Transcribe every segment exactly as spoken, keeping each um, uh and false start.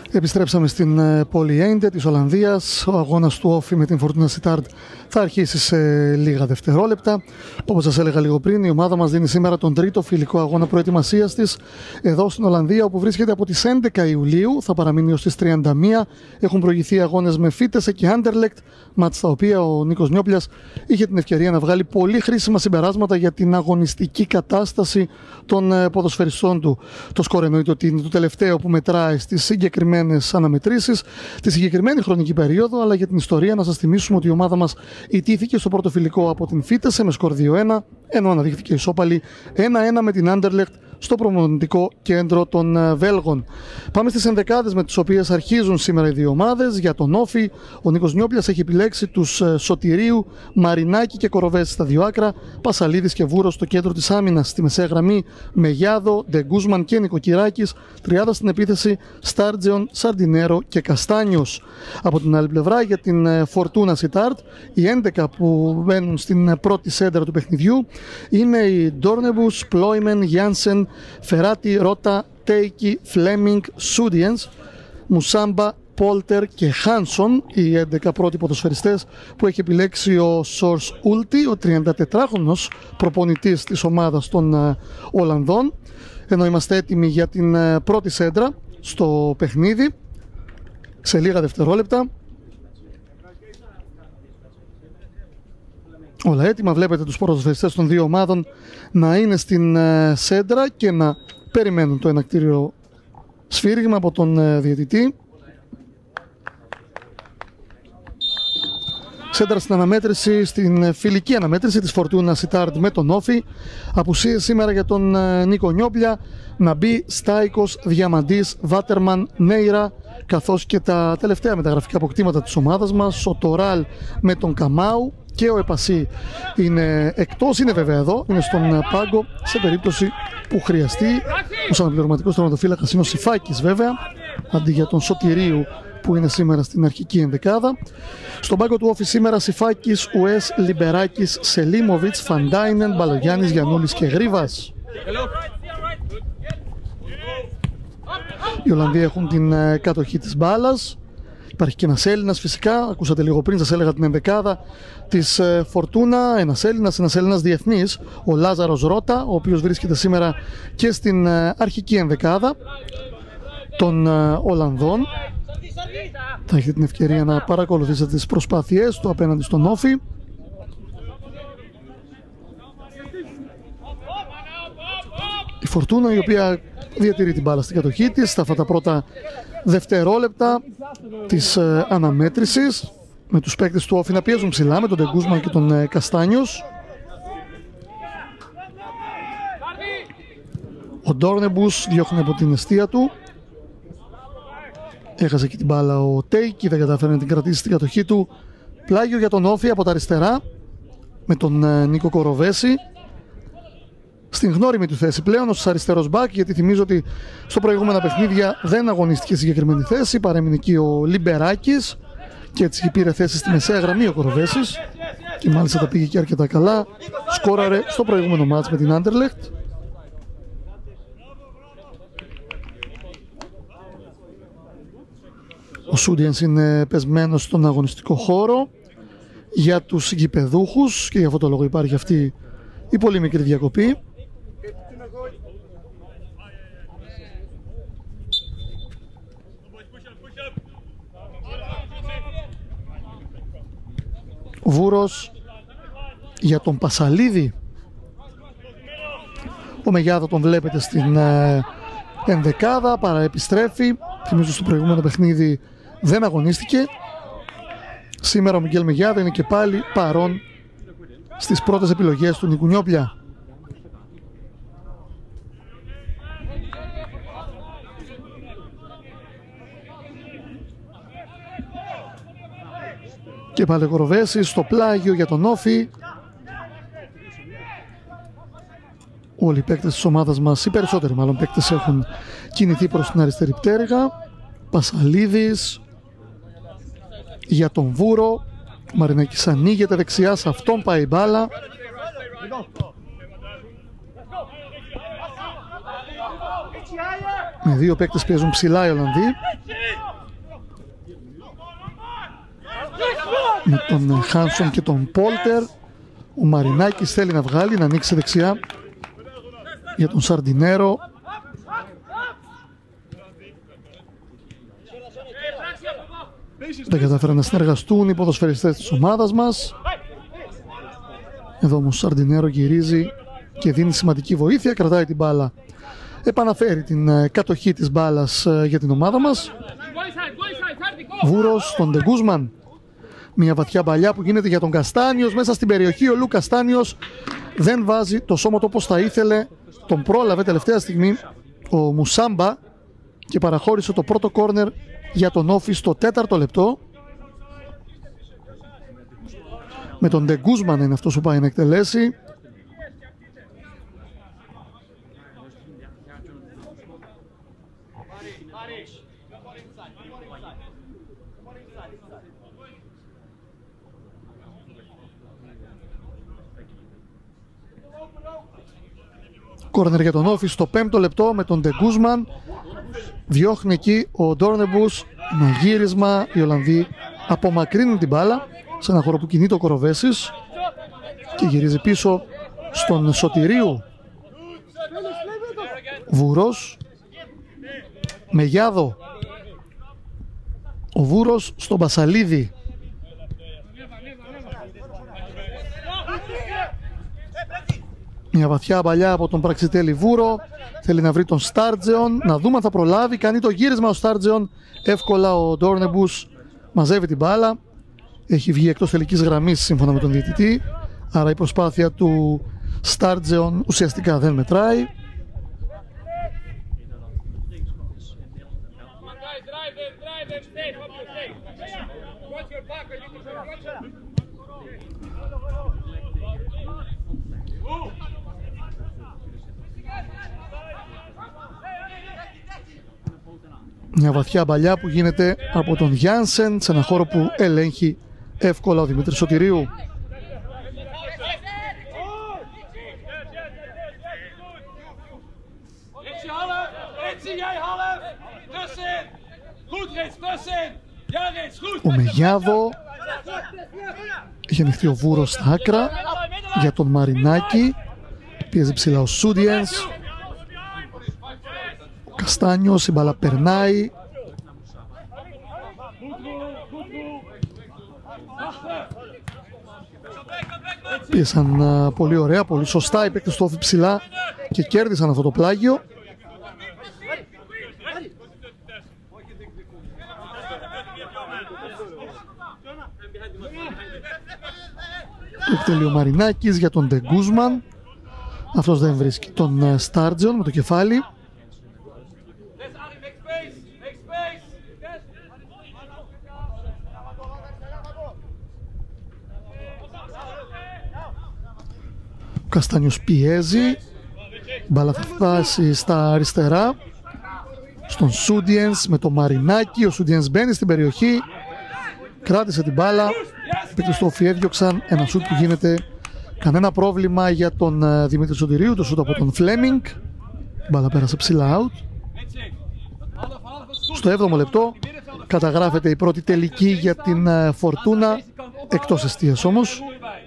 Επιστρέψαμε στην πόλη Έιντε της Ολλανδίας. Ο αγώνας του Όφη με την Fortuna Sittard θα αρχίσει σε λίγα δευτερόλεπτα. Όπως σας έλεγα λίγο πριν, η ομάδα μας δίνει σήμερα τον τρίτο φιλικό αγώνα προετοιμασίας της εδώ στην Ολλανδία, όπου βρίσκεται από τις έντεκα Ιουλίου. Θα παραμείνει ως τις τριάντα μία. Έχουν προηγηθεί αγώνες με Φίτεσε και Άντερλεκτ, μάτς στα οποία ο Νίκος Νιόπλιας είχε την ευκαιρία να βγάλει πολύ χρήσιμα συμπεράσματα για την αγωνιστική κατάσταση των ποδοσφαιριστών του. Το σκορ εννοείται ότι είναι το τελευταίο που μετράει στις συγκεκριμένες αναμετρήσεις, τη συγκεκριμένη χρονική περίοδο, αλλά για την ιστορία να σας θυμίσουμε ότι η ομάδα μας ιτήθηκε στο πρώτο φιλικό από την Φίτεσε με σκορ δύο ένα, ενώ αναδείχθηκε ισόπαλη ένα ένα με την Άντερλεκτ στο προπονητικό κέντρο των Βέλγων. Πάμε στις ενδεκάδες με τις οποίες αρχίζουν σήμερα οι δύο ομάδες. Για τον Όφη, ο Νίκος Νιόπλιας έχει επιλέξει τους Σωτηρίου, Μαρινάκη και Κοροβέση στα δύο άκρα, Πασαλίδης και Βούρος στο κέντρο της άμυνας. Στη μεσαία γραμμή Μεγιάδο, Ντεγκούσμαν και Νικοκυράκης, τριάδα στην επίθεση Στάρτζεον, Σαρντινέρο και Καστάνιος. Από την άλλη πλευρά, για την Fortuna Sittard, οι έντεκα που μπαίνουν στην πρώτη σέντρα του παιχνιδιού είναι οι Ντόρνεμπους, Πλόιμεν, Γιάνσεν, Φεράτη, Ρότα, Τέικι, Φλέμινγκ, Σούντιενς, Μουσάμπα, Πόλτερ και Χάνσον, οι έντεκα πρώτοι ποδοσφαιριστές που έχει επιλέξει ο Σορς Ούλτι, ο τριαντατετράχρονος προπονητής της ομάδας των uh, Ολλανδών. Ενώ είμαστε έτοιμοι για την uh, πρώτη σέντρα στο παιχνίδι σε λίγα δευτερόλεπτα. Όλα έτοιμα, βλέπετε τους ποδοσφαιριστές των δύο ομάδων να είναι στην uh, σέντρα και να περιμένουν το ενακτήριο σφύριγμα από τον uh, διαιτητή. Σέντρα στην αναμέτρηση, στην φιλική αναμέτρηση της Fortuna Sittard με τον Όφη. Απουσίες σήμερα για τον uh, Νίκο Νιόπλια, Ναμπί, Στάικος, Διαμαντής, Βάτερμαν, Νέιρα, καθώς και τα τελευταία μεταγραφικά αποκτήματα της ομάδας μας, ο Τοράλ με τον Καμάου και ο Επασί είναι εκτός, είναι βέβαια εδώ, είναι στον πάγκο σε περίπτωση που χρειαστεί. Ο αναπληρωματικός τερματοφύλακας είναι ο Σιφάκης βέβαια, αντί για τον Σωτηρίου που είναι σήμερα στην αρχική ενδεκάδα. Στον πάγκο του Όφη σήμερα Σιφάκης, Ουές, Λιμπεράκης, Σελίμοβιτς, Φαντάινεν, Μπαλογιάννης, Γιαννούλης και Γρίβας. Οι Ολλανδοί έχουν την κατοχή της μπάλας. Υπάρχει και ένας Έλληνας φυσικά, ακούσατε λίγο πριν, σας έλεγα την ενδεκάδα της Φορτούνα, ένας Έλληνας, ένας Έλληνας διεθνής, ο Λάζαρος Ρότα, ο οποίος βρίσκεται σήμερα και στην αρχική ενδεκάδα των Ολλανδών. Θα έχετε την ευκαιρία να παρακολουθήσετε τις προσπάθειές του απέναντι στον Όφη. Η Φορτούνα, η οποία διατηρεί την μπάλα στην κατοχή της στα αυτά τα πρώτα δευτερόλεπτα της ε, αναμέτρησης, με τους παίκτες του Όφη να πιέζουν ψηλά, με τον Ντεγκούσμαν και τον ε, Καστάνιος. Ο Ντόρνεμπους διώχνει από την αιστεία του. Έχασε και την μπάλα ο Τέικι, δεν καταφέρει να την κρατήσει στην κατοχή του. Πλάγιο για τον Όφη από τα αριστερά, με τον ε, Νίκο Κοροβέση στην γνώριμη του θέση πλέον ως αριστερός μπακ, γιατί θυμίζω ότι στο προηγούμενα παιχνίδια δεν αγωνίστηκε στη συγκεκριμένη θέση, παρέμεινε εκεί ο Λιμπεράκης και έτσι πήρε θέση στη μεσαία γραμμή ο Κοροβέσης και μάλιστα τα πήγε και αρκετά καλά, σκόραρε στο προηγούμενο μάτς με την Άντερλεκτ. Ο Σούντιενς είναι πεσμένος στον αγωνιστικό χώρο για τους γηπεδούχους και για αυτό το λόγο υπάρχει αυτή η πολύ μικρή διακοπή. Ο Βούρος για τον Πασαλίδη. Ο Μεγιάδο τον βλέπετε στην ε, ενδεκάδα, παραεπιστρέφει. Θυμίζω στο προηγούμενο παιχνίδι δεν αγωνίστηκε. Σήμερα ο Μιγγέλ Μεγιάδο είναι και πάλι παρόν στις πρώτες επιλογές του Νίκου Νιόπλια. Και πάλι Κοροβέση στο πλάγιο για τον Όφη. Όλοι οι παίκτες της ομάδας μας, οι περισσότεροι μάλλον παίκτες, έχουν κινηθεί προς την αριστερή πτέρυγα. Πασαλίδης για τον Βούρο. Ο Μαρινάκης ανοίγεται δεξιά, σε αυτόν πάει η μπάλα. Με δύο παίκτες πιέζουν ψηλά οι Ολλανδοί. με τον Χάνσον και τον Πόλτερ. Ο Μαρινάκης θέλει να βγάλει, να ανοίξει δεξιά για τον Σαρντινέρο. Δεν κατάφεραν να συνεργαστούν οι ποδοσφαιριστές της ομάδας μας. Εδώ όμως ο Σαρντινέρο γυρίζει και δίνει σημαντική βοήθεια, κρατάει την μπάλα, επαναφέρει την κατοχή της μπάλας για την ομάδα μας. Βούρος στον Ντεγκούσμαν. Μια βαθιά μπαλιά που γίνεται για τον Καστάνιος μέσα στην περιοχή. Ο Λου Καστάνιος δεν βάζει το σώμα του όπως θα ήθελε. Τον πρόλαβε τελευταία στιγμή ο Μουσάμπα και παραχώρησε το πρώτο κόρνερ για τον Όφη στο τέταρτο λεπτό. Με τον Ντεγκούσμαν είναι αυτός που πάει να εκτελέσει. Κόρνερ για τον Όφη στο πέμπτο λεπτό με τον Ντεγκούσμαν. Διώχνει εκεί ο Ντόρνεμπους με γύρισμα. Οι Ολλανδοί απομακρύνουν την μπάλα σε ένα χώρο που κινείται ο Κοροβέσης και γυρίζει πίσω στον Σωτηρίου. Βούρος με Γιάδο. Ο Βούρος στον Μπασαλίδη. Μια βαθιά παλιά από τον Πραξιτέλη Βούρο. Θέλει να βρει τον Στάρτζεον. Να δούμε αν θα προλάβει. Κάνει το γύρισμα ο Στάρτζεον. Εύκολα ο Ντόρνεμπους μαζεύει την μπάλα. Έχει βγει εκτός τελικής γραμμής σύμφωνα με τον διαιτητή. Άρα η προσπάθεια του Στάρτζεον ουσιαστικά δεν μετράει. Μια βαθιά μπαλιά που γίνεται από τον Γιάνσεν σε ένα χώρο που ελέγχει εύκολα ο Δημήτρης Σωτηρίου. Ο Μεγιάδο. Έχει ανοιχτεί ο Βούρος στα άκρα για τον Μαρινάκη. Πιέζει ψηλά ο Σούντιενς. Ο Καστάνιος, η μπάλα περνάει. Πίεσαν uh, πολύ ωραία, πολύ σωστά οι παίκτες του Όφη ψηλά και κέρδισαν αυτό το πλάγιο. Το εκτελεί ο Μαρινάκης για τον Ντεγκούσμαν. Αυτός δεν βρίσκει τον Στάρτζεον με το κεφάλι. Ο Καστάνιος πιέζει. Μπάλα θα φτάσει στα αριστερά στον Σούντιενς με το Μαρινάκη. Ο Σούντιενς μπαίνει στην περιοχή, κράτησε την μπάλα. Οι παίκτες του Όφη έδιωξαν ένα σούτ που γίνεται. Κανένα πρόβλημα για τον Δημήτρη Σωτηρίου. Το σούτ από τον Φλέμινγκ. Η μπάλα πέρασε ψηλά out. Στο έβδομο λεπτό καταγράφεται η πρώτη τελική για την Φορτούνα, εκτός εστίας όμως.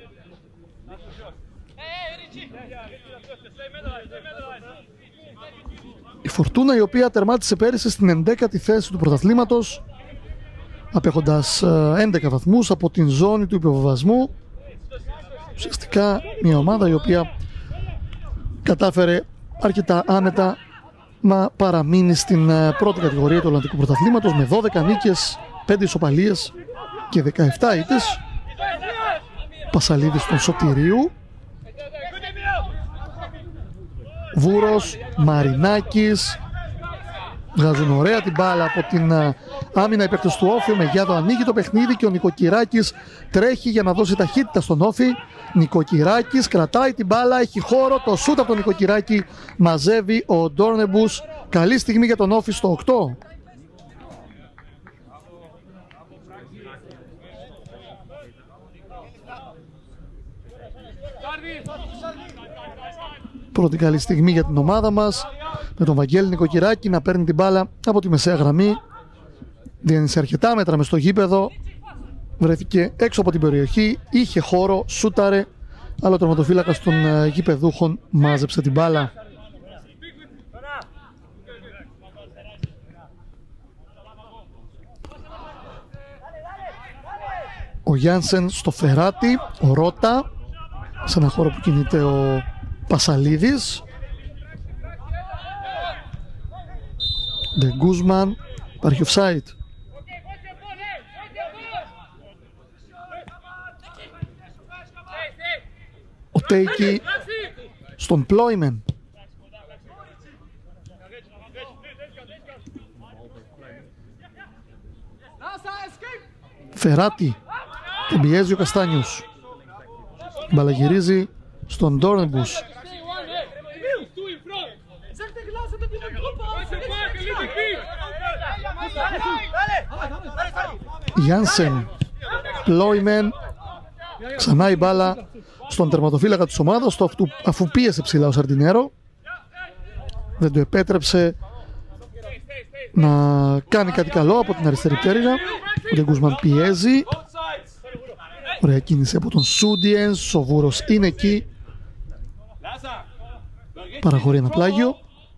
Η Φορτούνα, η οποία τερμάτισε πέρυσι στην ενδέκατη θέση του πρωταθλήματος, απέχοντας έντεκα βαθμούς από την ζώνη του υποβιβασμού. Ουσιαστικά μια ομάδα η οποία κατάφερε αρκετά άνετα να παραμείνει στην πρώτη κατηγορία του Ολλανδικού πρωταθλήματος με δώδεκα νίκες, πέντε ισοπαλίες και δεκαεπτά ήττες. Πασαλίδης των Σωτηρίου. Βούρος, Μαρινάκης. Βγάζουν ωραία την μπάλα από την άμυνα οι παίκτες του Όφη. Ο Μεγιάδο ανοίγει το παιχνίδι και ο Νικοκυράκης τρέχει για να δώσει ταχύτητα στον Όφη. Νικοκυράκης κρατάει την μπάλα, έχει χώρο, το σούτ από τον Νικοκυράκη μαζεύει ο Ντόρνεμπους. Καλή στιγμή για τον Όφη στο οκτώ. Πρώτη καλή στιγμή για την ομάδα μας, με τον Βαγγέλη Νικοκυράκη να παίρνει την μπάλα από τη μεσαία γραμμή. Διένυσε αρκετά μέτρα μες στο γήπεδο, βρέθηκε έξω από την περιοχή, είχε χώρο, σούταρε, αλλά ο τερματοφύλακας των γηπεδούχων μάζεψε την μπάλα. Ο Γιάνσεν στο Φεράτη, ο Ρώτα, σε ένα χώρο που κινείται ο Πασαλίδης. Ντε Γκούσμαν, υπάρχει offside. Ο Τέικι στον Πλόιμεν. Φεράτη, τον πιέζει ο Καστάνιος. Μπαλαγυρίζει στον Ντόρνεμπους. Γιάνσεν, Πλόιμεν, ξανά η μπάλα στον τερματοφύλακα της ομάδας, το αφού πίεσε ψηλά ο Σαρντινέρο. Δεν του επέτρεψε να κάνει κάτι καλό από την αριστερή πτέρυγα. Ο Ντε Γκούσμαν πιέζει. Ωραία κίνηση από τον Σούντιενς, ο Βούρος είναι εκεί. Παραχωρεί ένα πλάγιο.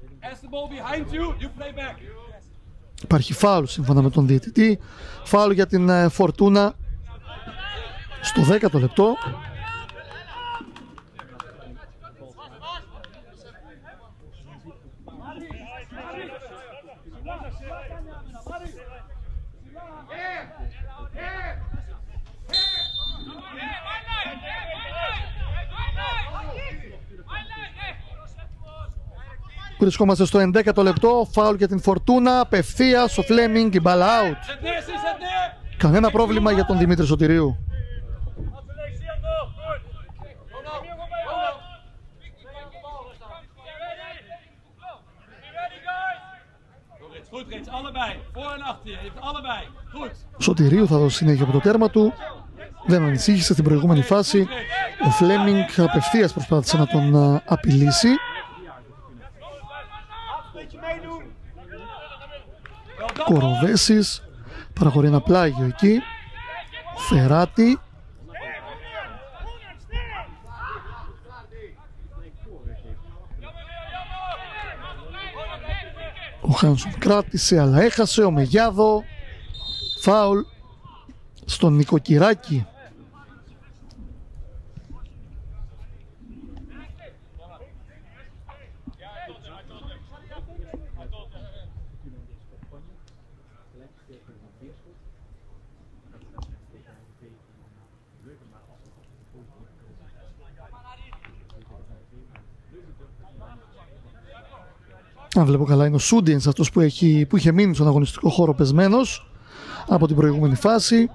Υπάρχει φάουλ σύμφωνα με τον διαιτητή. Φάουλ για την Φορτούνα στο δέκατο λεπτό. Βρισκόμαστε στο ενδέκατο λεπτό, φάουλ για την Φορτούνα, απευθείας ο Φλέμινγκ, η μπάλα out. Κανένα πρόβλημα για τον Δημήτρη Σωτηρίου. Σωτηρίου θα δώσει συνέχεια από το τέρμα του. Δεν ανησύχησε στην προηγούμενη φάση. Ο Φλέμινγκ απευθείας προσπάθησε να τον απειλήσει. Κοροβέσης, παραχωρεί ένα πλάγιο εκεί. Φεράτη. Ο Χάνσον κράτησε αλλά έχασε. Ο Μεγιάδο. Φάουλ στον Νοικοκυράκη. Αν βλέπω καλά είναι ο Σούντιενς αυτός που, έχει, που είχε μείνει στον αγωνιστικό χώρο πεσμένος από την προηγούμενη φάση.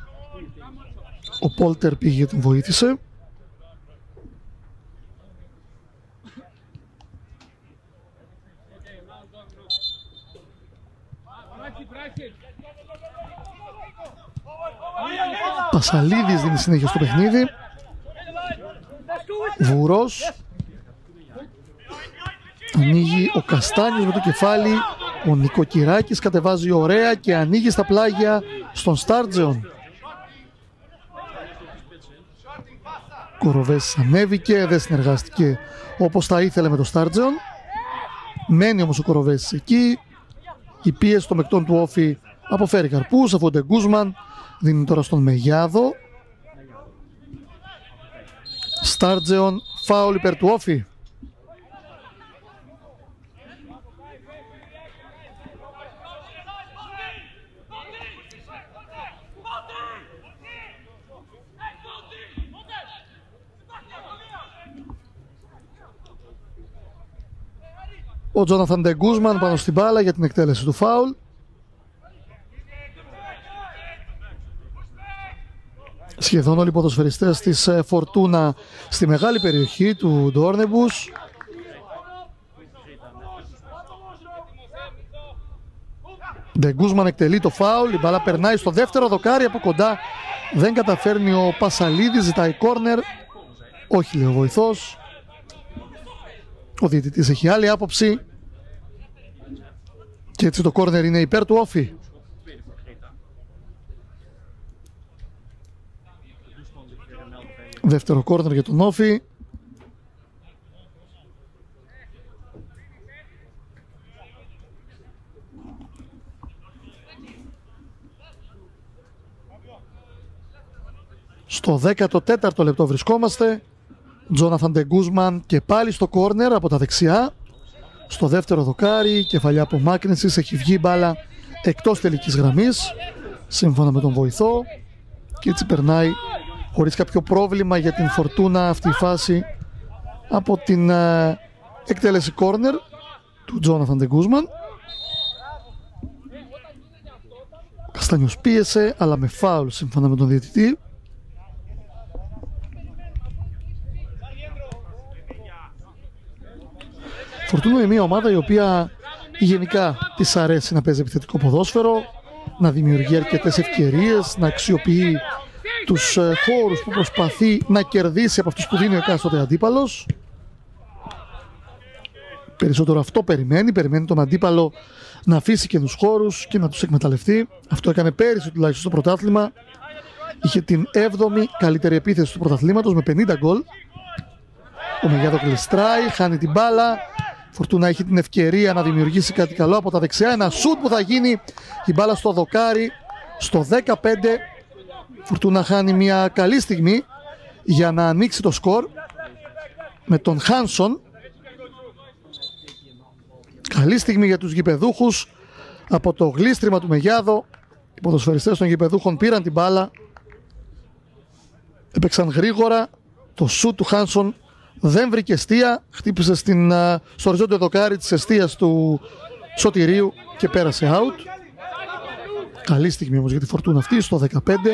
Ο Πόλτερ πήγε και τον βοήθησε. Πασαλίδης δίνει συνέχεια στο παιχνίδι. Βούρος. Ανοίγει ο Καστάνιος με το κεφάλι. Ο Νοικοκυράκης κατεβάζει ωραία και ανοίγει στα πλάγια στον Στάρτζεον. Κοροβές ανέβηκε, δεν συνεργάστηκε όπως θα ήθελε με το Στάρτζεον. Μένει όμως ο Κοροβές εκεί. Η πίεση των μεκτών του Όφη αποφέρει καρπούς, αφού ο Ντε Γκούσμαν δίνει τώρα στον Μεγιάδο. Στάρτζεον, φάουλ υπέρ του Όφη. Ο Τζόναθαν Ντε Γκούσμαν πάνω στην μπάλα για την εκτέλεση του φάουλ. Σχεδόν όλοι οι ποδοσφαιριστές της Φορτούνα στη μεγάλη περιοχή του Ντόρνεμπους. Ντε Γκούσμαν εκτελεί το φάουλ, η μπάλα περνάει στο δεύτερο δοκάρι από κοντά. Δεν καταφέρνει ο Πασαλίδης, ζητάει κόρνερ. Όχι, λέει ο βοηθός. Ο διαιτητής έχει άλλη άποψη. Και έτσι το κόρνερ είναι υπέρ του Όφη. Δεύτερο κόρνερ για τον Όφη. Στο δέκατο τέταρτο λεπτό βρισκόμαστε. Τζόναθαν ντε Γκούσμαν και πάλι στο κόρνερ από τα δεξιά. Στο δεύτερο δοκάρι, κεφαλιά απομάκρυνσης, έχει βγει η μπάλα εκτός τελικής γραμμής, σύμφωνα με τον βοηθό, και έτσι περνάει χωρίς κάποιο πρόβλημα για την Φορτούνα αυτή η φάση από την ε, εκτέλεση κόρνερ του Τζόναθαν ντε Γκούσμαν. Καστάνιος πίεσε, αλλά με φάουλ σύμφωνα με τον διαιτητή. Φορτούνα είναι μια ομάδα η οποία γενικά της αρέσει να παίζει επιθετικό ποδόσφαιρο, να δημιουργεί αρκετές ευκαιρίες, να αξιοποιεί τους ε, χώρους που προσπαθεί να κερδίσει από αυτούς που δίνει ο εκάστοτε αντίπαλος. Περισσότερο αυτό περιμένει, περιμένει τον αντίπαλο να αφήσει και τους χώρους και να τους εκμεταλλευτεί. Αυτό έκανε πέρυσι τουλάχιστον στο πρωτάθλημα. Είχε την έβδομη καλύτερη επίθεση του πρωταθλήματος με πενήντα γκολ. Ο Μεγιάδο κλειστράει, χάνει την μπάλα. Φορτούνα έχει την ευκαιρία να δημιουργήσει κάτι καλό από τα δεξιά. Ένα σουτ που θα γίνει, η μπάλα στο δοκάρι. Στο δεκαπέντε Φορτούνα χάνει μια καλή στιγμή για να ανοίξει το σκορ με τον Χάνσον. Καλή στιγμή για τους γηπεδούχους. Από το γλίστριμα του Μεγιάδο οι ποδοσφαιριστές των γηπεδούχων πήραν την μπάλα, έπαιξαν γρήγορα. Το σουτ του Χάνσον δεν βρήκε εστία, χτύπησε στην, στο οριζόντιο δοκάρι της εστίας του Σωτηρίου και πέρασε out. Καλή στιγμή όμως για τη Φορτούνα αυτή στο δεκαπέντε.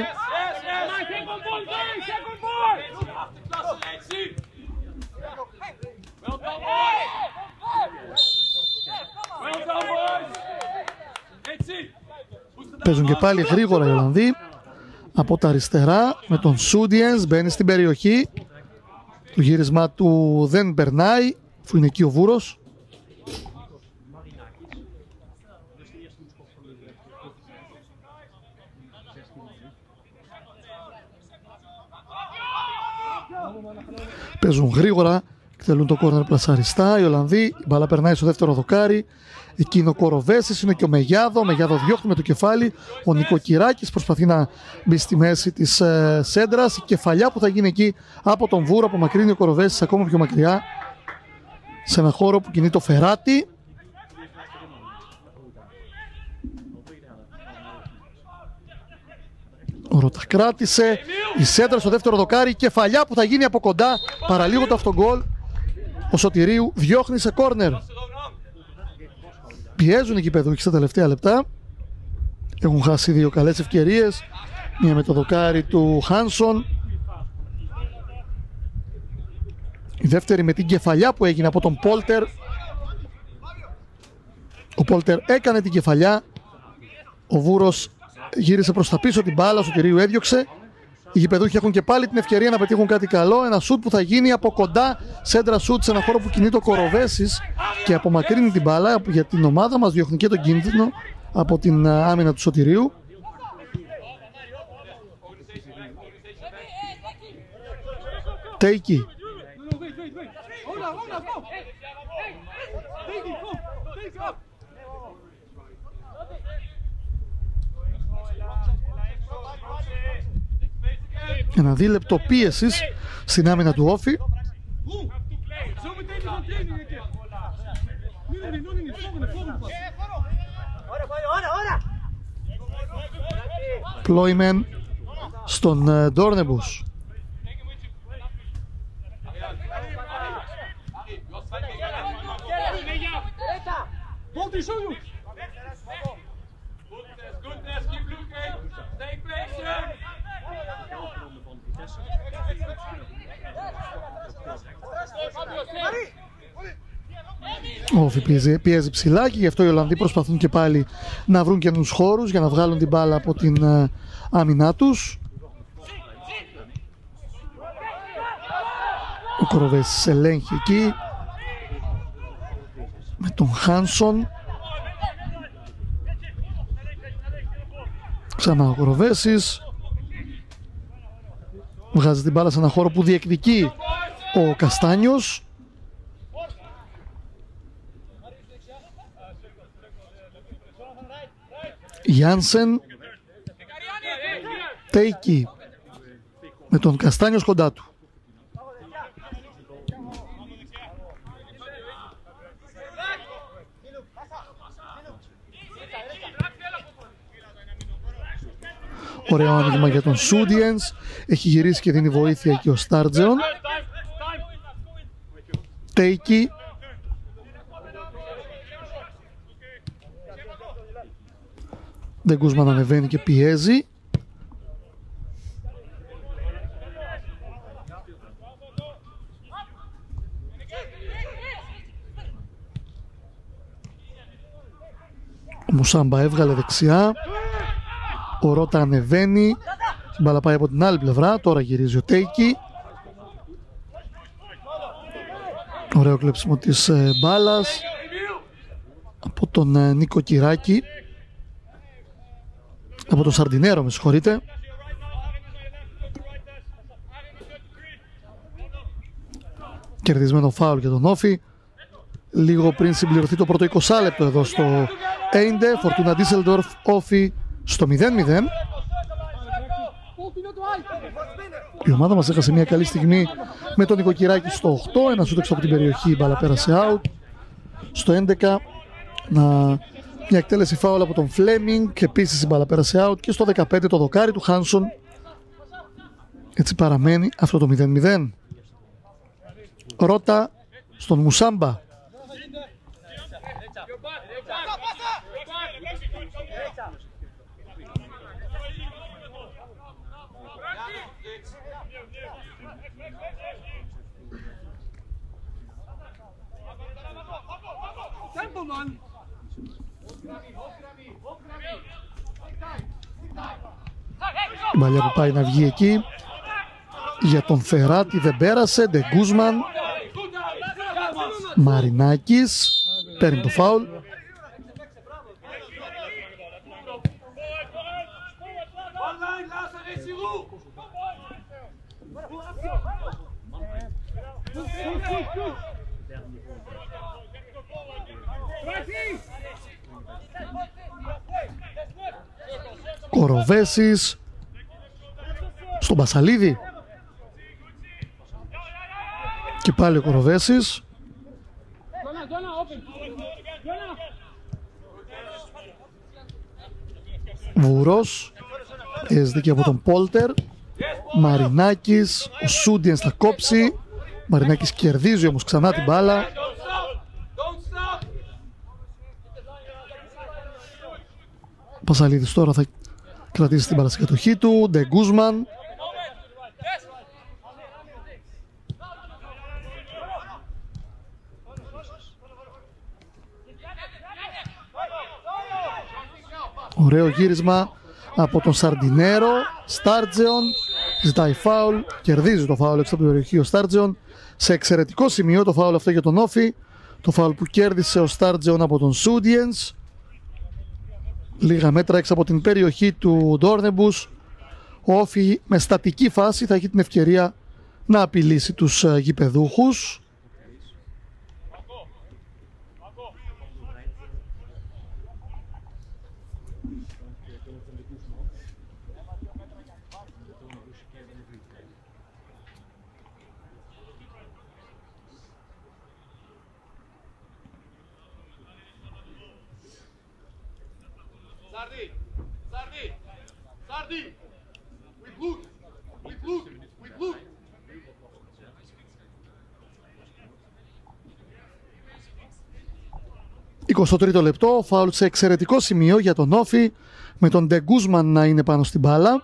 Παίζουν και πάλι γρήγορα οι Ολλανδοί. Από τα αριστερά με τον Σούντιενς, μπαίνει στην περιοχή. Το γύρισμά του δεν περνάει, αφού είναι εκεί ο Βούρος. Παίζουν γρήγορα, εκτελούν το κόρνερ πλασαριστά οι Ολλανδοί. Η μπάλα περνάει στο δεύτερο δοκάρι. Εκεί είναι ο Κοροβέσης, είναι και ο Μεγιάδο. Ο Μεγιάδο διώχνει με το κεφάλι. Ο Νικοκυράκης προσπαθεί να μπει στη μέση της ε, σέντρας. Η κεφαλιά που θα γίνει εκεί από τον Βούρο, απομακρύνει ο Κοροβέσης ακόμα πιο μακριά, σε ένα χώρο που κινεί το Φεράτη. Ο Ρώτα κράτησε. Η σέντρα στο δεύτερο δοκάρι. Η κεφαλιά που θα γίνει από κοντά. Παραλίγο το αυτογκόλ. Ο Σωτηρίου διώχνει σε κόρνερ. Πιέζουν οι γηπεδούχοι στα τελευταία λεπτά. Έχουν χάσει δύο καλές ευκαιρίες. Μία με το δοκάρι του Χάνσον. Η δεύτερη με την κεφαλιά που έγινε από τον Πόλτερ. Ο Πόλτερ έκανε την κεφαλιά. Ο Βούρος γύρισε προς τα πίσω την μπάλα. Ο Σωτηρίου έδιωξε. Οι γηπεδούχοι έχουν και πάλι την ευκαιρία να πετύχουν κάτι καλό. Ένα σουτ που θα γίνει από κοντά. Σέντρα σουτ σε ένα χώρο που κινεί το Κοροβέσης και απομακρύνει την μπάλα για την ομάδα μας. Διώχνει και τον κίνδυνο από την άμυνα του Σωτηρίου. Τέικι. Ένα δίλεπτο πίεσης στην άμυνα του Όφη. Πλόιμεν στον Ντόρνεμπους. Ο Όφη πιέζει, πιέζει ψηλά και γι' αυτό οι Ολλανδοί προσπαθούν και πάλι να βρουν καινούς χώρους για να βγάλουν την μπάλα από την uh, άμυνά τους. Ο Κοροβέσης ελέγχει εκεί με τον Χάνσον. Ξανά ο Κοροβέσης. Βγάζει την μπάλα σε ένα χώρο που διεκδικεί ο Καστάνιος. Γιάνσεν. Τέικι με τον Καστάνιος κοντά του. Ωραίο άνοιγμα για τον Σούντιενς. Έχει γυρίσει και δίνει βοήθεια και ο Στάρτζεον. Τέικι. Ντε Γκούσμαν ανεβαίνει και πιέζει. Ο Μουσάμπα έβγαλε δεξιά. Ο Ρώτα ανεβαίνει. Η μπάλα πάει από την άλλη πλευρά. Τώρα γυρίζει ο Τέικι. Ωραίο κλέψιμο της ε, μπάλας από τον ε, Νίκο Κυράκη. Από τον Σαρντινέρο, με συγχωρείτε. Κερδισμένο φάουλ για τον Όφη. Λίγο πριν συμπληρωθεί το πρώτο είκοσι λεπτό εδώ στο Έιντε. Φορτούνα Ντίσελντορφ, Όφη στο μηδέν μηδέν. Η ομάδα μας έχασε μια καλή στιγμή με τον Νικοκυράκη στο οκτώ. Ένα σούτ έξω από την περιοχή, η μπάλα πέρασε out. Στο έντεκα να... μια εκτέλεση φάουλ από τον Φλέμινγκ και επίσης η μπάλα πέρασε out. Και στο δεκαπέντε το δοκάρι του Χάνσον. Έτσι παραμένει αυτό το μηδέν μηδέν. Ρώτα στον Μουσάμπα. Η μπαλιά που πάει να βγει εκεί για τον Φεράτη δεν πέρασε. Ντε Γκούσμαν. Μαρινάκης παίρνει το φάουλ. Κοροβέσης στον Πασαλίδη. Και πάλι ο Κοροβέσης. Βουρός. Εσδίκη από τον Πόλτερ. Μαρινάκης. Ο Σούντιενς θα κόψει. Μαρινάκης κερδίζει όμως ξανά την μπάλα. Ο Πασαλίδης τώρα θα κρατήσει την μπάλα στην κατοχή του. Ντε Γκούσμαν. Ωραίο γύρισμα από τον Σαρντινέρο. Στάρτζεον ζητάει φάουλ. Κερδίζει το φάουλ έξω από την περιοχή ο Στάρτζεον. Σε εξαιρετικό σημείο το φάουλ αυτό για τον Όφη. Το φάουλ που κέρδισε ο Στάρτζεον από τον Σούντιενς. Λίγα μέτρα έξω από την περιοχή του Ντόρνεμπους. Ο Όφη με στατική φάση θα έχει την ευκαιρία να απειλήσει τους γηπεδούχους. εικοστό τρίτο λεπτό, φάουλ σε εξαιρετικό σημείο για τον Όφη, με τον Ντε Γκούσμαν να είναι πάνω στην μπάλα.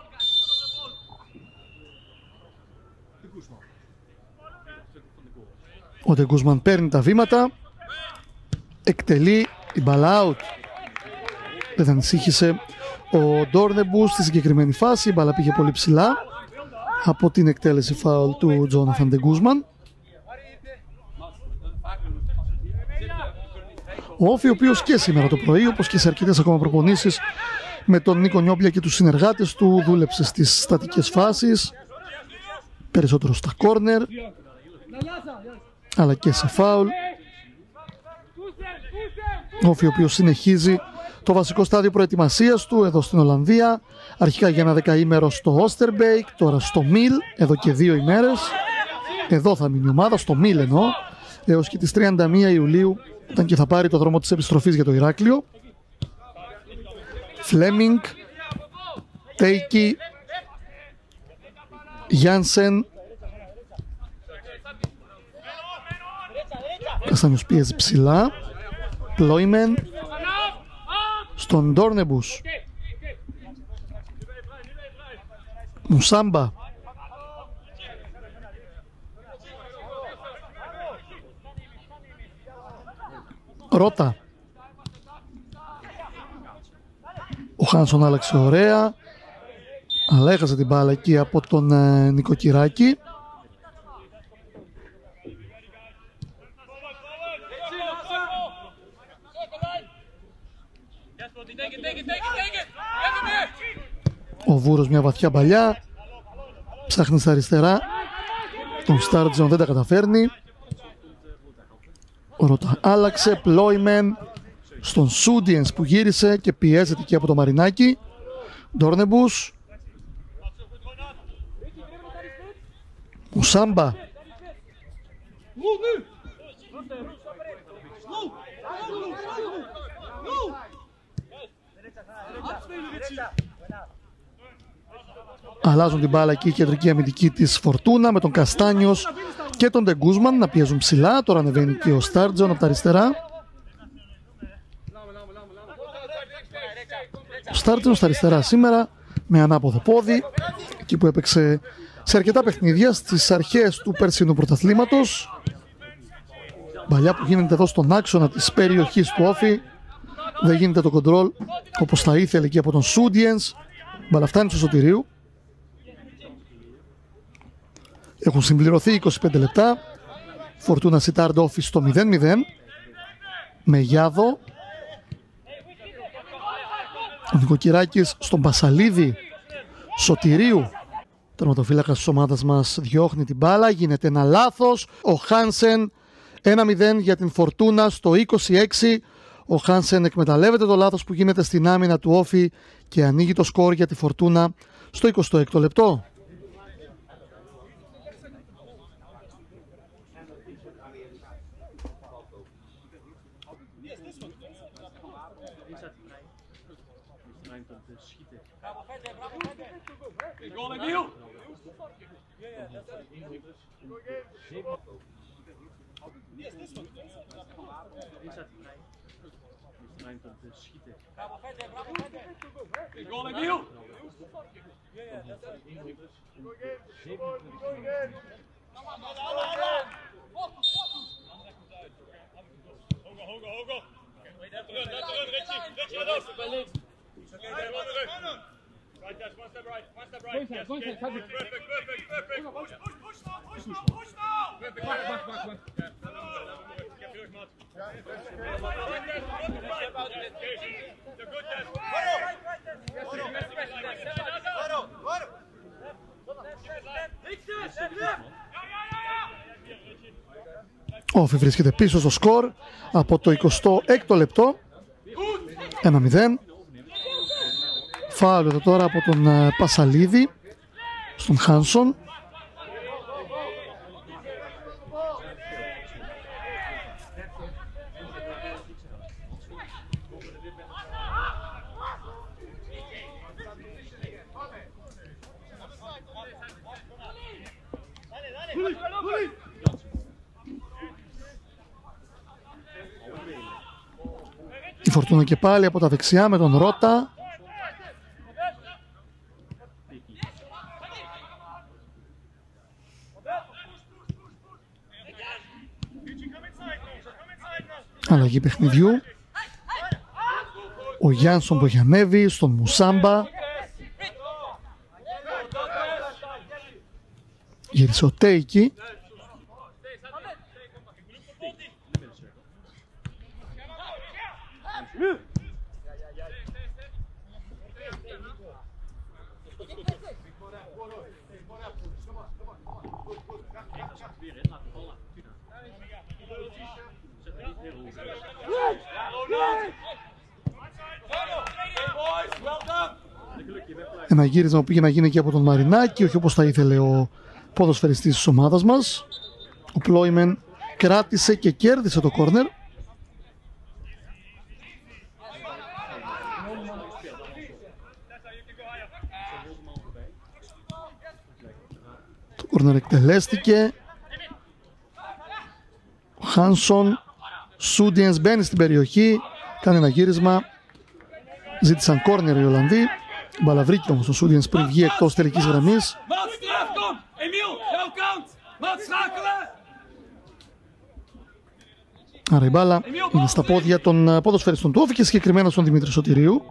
Ο Ντε Γκούσμαν παίρνει τα βήματα, εκτελεί η μπάλα out. Δεν ανησύχησε ο Ντόρνεμπους στη συγκεκριμένη φάση, η μπάλα πήγε πολύ ψηλά από την εκτέλεση φάουλ του Τζόναθαν Ντε Γκούσμαν. Ο Όφη, ο οποίος και σήμερα το πρωί, όπως και σε αρκετές ακόμα προπονήσεις με τον Νίκο Νιόμπλια και τους συνεργάτες του, δούλεψε στις στατικές φάσεις. περισσότερο στα κόρνερ, αλλά και σε φάουλ. Όφι, ο οποίος συνεχίζει το βασικό στάδιο προετοιμασίας του εδώ στην Ολλανδία. Αρχικά για ένα δεκαήμερο στο Oosterbeek, τώρα στο Μίλ, εδώ και δύο ημέρες. Εδώ θα μείνει η ομάδα, στο Μίλ εννοώ, έως και τις τριάντα μία Ιουλίου, όταν και θα πάρει το δρόμο της επιστροφής για το Ηράκλειο. Φλέμινγκ, Τέικι, Γιάνσεν. Καστάνιος πιέζει ψηλά. Πλόιμεν στον Ντόρνεμπους. Μουσάμπα. Ρώτα. Ο Χάνσον άλλαξε ωραία, αλλά έχασε την μπάλα εκεί από τον ε, Νικοκυράκη. Ο Βούρος μια βαθιά παλιά, ψάχνει στα αριστερά, τον Στάρτζον δεν τα καταφέρνει. Ο Ρώτα άλλαξε, Πλόιμεν στον Σούντιενς που γύρισε και πιέζεται εκεί από το Μαρινάκι. Ντόρνεμπους. Μουσάμπα. Αλλάζουν την μπάλα εκεί η κεντρική αμυντική της Φορτούνα με τον Καστάνιος και τον Ντεγκούσμαν να πιέζουν ψηλά. Τώρα ανεβαίνει και ο Στάρτζον από τα αριστερά. Ο Στάρτζον στα αριστερά σήμερα με ανάποδο πόδι, εκεί που έπαιξε σε αρκετά παιχνίδια στις αρχές του περσινού πρωταθλήματος. Μπαλιά που γίνεται εδώ στον άξονα της περιοχής του Όφι. Δεν γίνεται το κοντρόλ όπως θα ήθελε εκεί από τον Σούντιενς. Μπαλά φτάνει στο Σωτηρίου. Έχουν συμπληρωθεί είκοσι πέντε λεπτά. Φορτούνα Σιτάρντ Όφι στο μηδέν μηδέν. Με Γιάδο. Ο Νικοκυράκης στον Πασαλίδη. Σωτηρίου. Τερματοφύλακας της ομάδας μας διώχνει την μπάλα. Γίνεται ένα λάθος. Ο Χάνσεν. ένα μηδέn για την Φορτούνα στο είκοσι έξι. Ο Χάνσεν εκμεταλλεύεται το λάθος που γίνεται στην άμυνα του Όφι και ανοίγει το σκορ για τη Φορτούνα στο εικοστό έκτο λεπτό. Ο Όφι βρίσκεται πίσω στο σκορ από το εικοστό έκτο λεπτό. ένα μηδέν. Φάουλ εδώ τώρα από τον uh, Πασαλίδη στον Χάνσον. Η Φορτούνα και πάλι από τα δεξιά με τον Ρώτα. Αλλαγή παιχνιδιού. Ο Γιάνσον που έχει ανέβει στον Μουσάμπα. Γύρισε ο Τέικι. Ένα γύρισμα που πήγε να γίνει και από τον Μαρινάκη, όχι όπως θα ήθελε ο ποδοσφαιριστής της ομάδας μας. Ο Πλόιμεν κράτησε και κέρδισε το κόρνερ. Το κόρνερ εκτελέστηκε. Ο Χάνσον Σούντιενς μπαίνει στην περιοχή, κάνει ένα γύρισμα. Ζήτησαν κόρνερ οι Ολλανδοί. Μπάλα βρήκε όμως ο Σούντιενς πριν βγει εκτός τελικής γραμμής. Άρα η μπάλα είναι στα πόδια των ποδοσφαιριστών του Όφη και συγκεκριμένα στον Δημήτρη Σωτηρίου.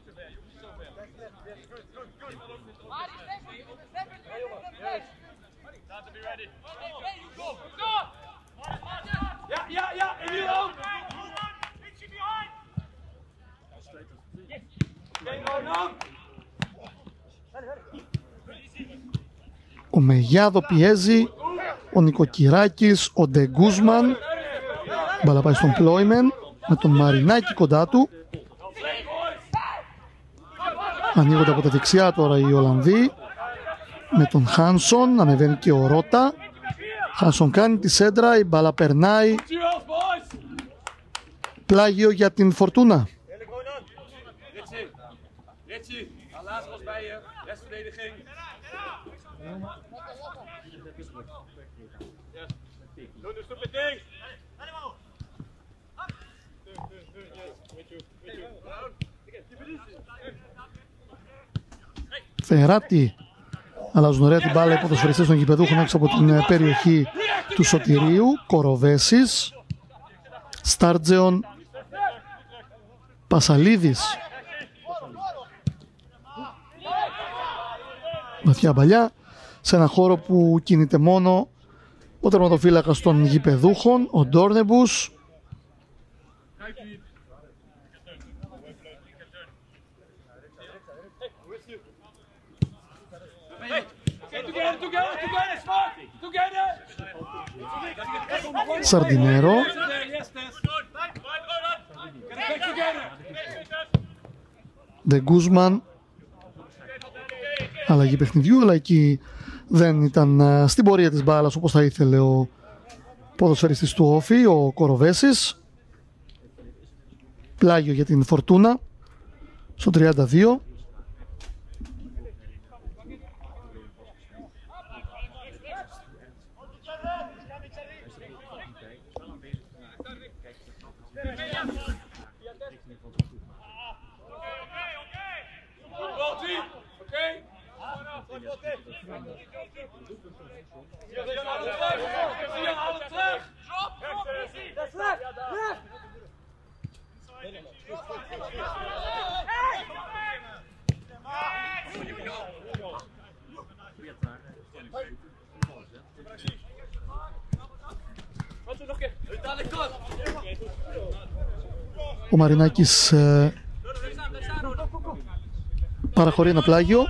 Ο Μεγιάδο πιέζει, ο Νικοκυράκης, ο Ντεγκούσμαν. Μπάλα πάει στον Πλόιμεν με τον Μαρινάκη κοντά του. Ανοίγονται από τα δεξιά τώρα οι Ολλανδοί με τον Χάνσον, ανεβαίνει και ο Ρώτα. Χάνσον κάνει τη σέντρα, η μπάλα περνάει. Πλάγιο για την Φορτούνα. Φεράτη αλλάζουν ωραία την μπάλα οι ποδοσφαιριστές των γηπεδούχων έξω από την περιοχή του Σωτηρίου. Κοροβέσης, Στάρτζεον, Πασαλίδης. Βαθιά παλιά σε ένα χώρο που κινείται μόνο ο τερματοφύλακας των γηπεδούχων, ο Ντόρνεμπους. Σαρντινέρο. Ντεγκούσμαν. Αλλαγή παιχνιδιού, αλλά εκεί δεν ήταν στην πορεία της μπάλας όπως θα ήθελε ο ποδοσφαιριστής του Όφη, ο Κοροβέσης. Πλάγιο για την Φορτούνα στο τριάντα δύο. Ο Μαρινάκης ε, παραχωρεί ένα πλάγιο.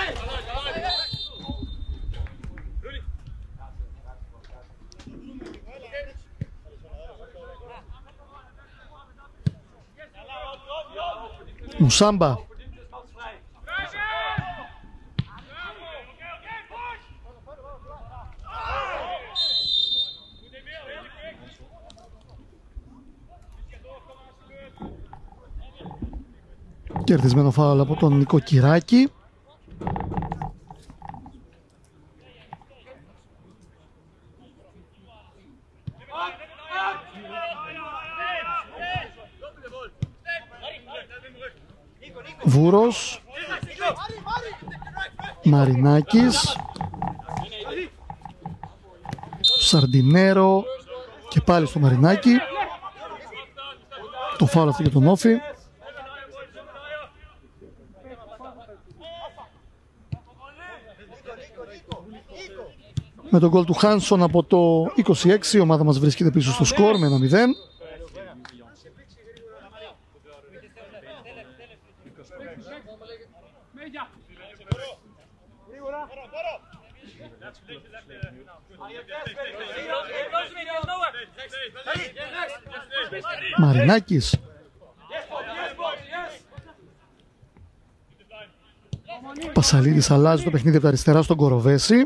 Μουσάμπα. Κερδισμένο φάουλ από τον Νικοκυράκη. Βούρος. Μαρινάκης. Σαρντινέρο. Και πάλι στο Μαρινάκη. Το φάουλ αυτό για τον Όφη. Με τον γκολ του Χάνσον από το είκοσι έξι η ομάδα μας βρίσκεται πίσω στο σκορ με ένα μηδέν. Μαρινάκης. Πασαλίδης αλλάζει το παιχνίδι από τα αριστερά στον Κοροβέση.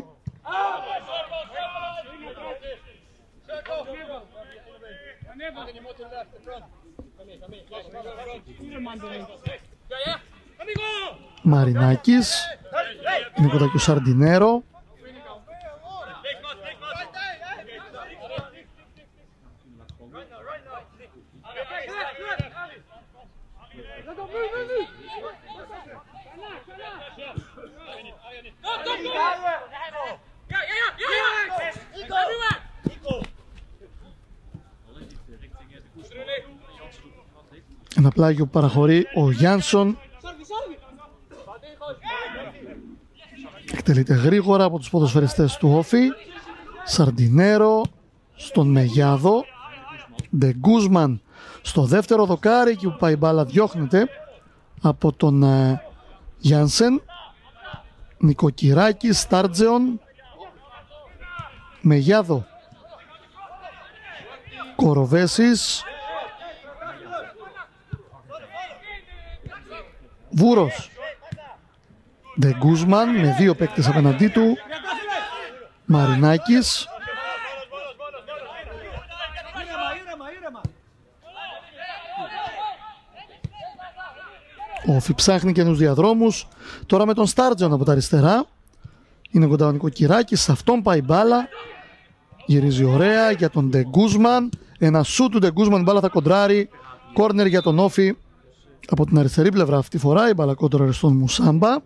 Μαρινάκης. Είναι κοντά και ο Σαρντινέρο. Ένα πλάγιο που παραχωρεί ο Γιάνσον. Εκτελείται γρήγορα από τους ποδοσφαιριστές του Όφη. Σαρντινέρο στον Μεγιάδο. Ντεγκούσμαν στο δεύτερο δοκάρι, εκεί που πάει η μπάλα διώχνεται από τον ε, Γιάνσεν. Νικοκυράκης, Στάρτζεον, Μεγιάδο, Κοροβέσης, Βούρος, Ντεγκούσμαν με δύο παίκτες απέναντί του, Μαρινάκης. Ο Όφη ψάχνει καινούς διαδρόμους. Τώρα με τον Στάρτζον από τα αριστερά. Είναι κοντά ο Νικοκυράκης. Σε αυτόν πάει μπάλα. Γυρίζει ωραία για τον Ντεγκούσμαν. Ένα σου του Ντεγκούσμαν, η μπάλα θα κοντράρει. Κόρνερ για τον Όφη από την αριστερή πλευρά αυτή τη φορά. Η μπάλα κόντραρε στον Μουσάμπα.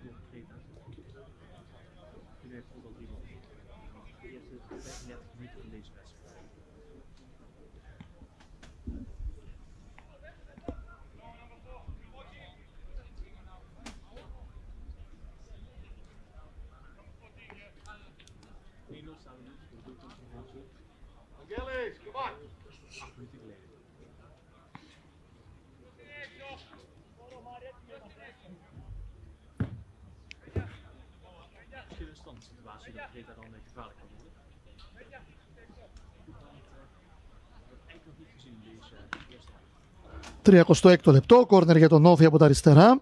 τριάντα έξι λεπτό, κόρνερ για τον Όφη από τα αριστερά.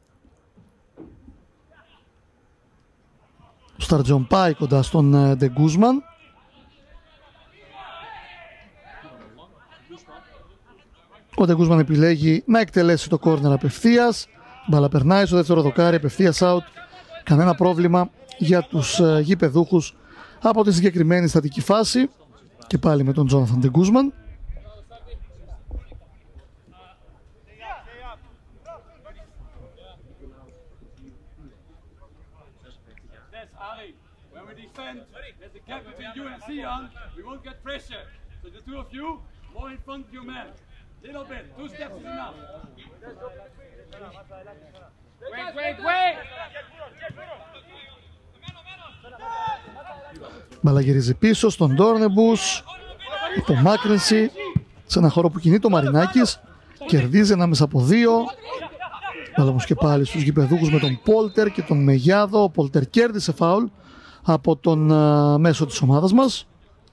Ο Σταρτζον πάει κοντά στον Ντεγκούσμαν. Ο Ντεγκούσμαν επιλέγει να εκτελέσει το κόρνερ απευθείας. Μπάλα περνάει στο δεύτερο δοκάρι, απευθείας out. Κανένα πρόβλημα για τους γηπεδούχους από τη συγκεκριμένη στατική φάση. Και πάλι με τον Τζόναθαν Ντεγκούσμαν. Μπάλα γυρίζει πίσω στον Ντόρνεμπους. Υπομάκρυνση σε ένα χώρο που κινείται ο Μαρινάκης. Κερδίζει ανάμεσα από δύο. Μπάλα όμως και πάλι στους γηπεδούχους με τον Πόλτερ και τον Μεγιάδο. Ο Πόλτερ κέρδισε φάουλ από τον uh, μέσο της ομάδας μας.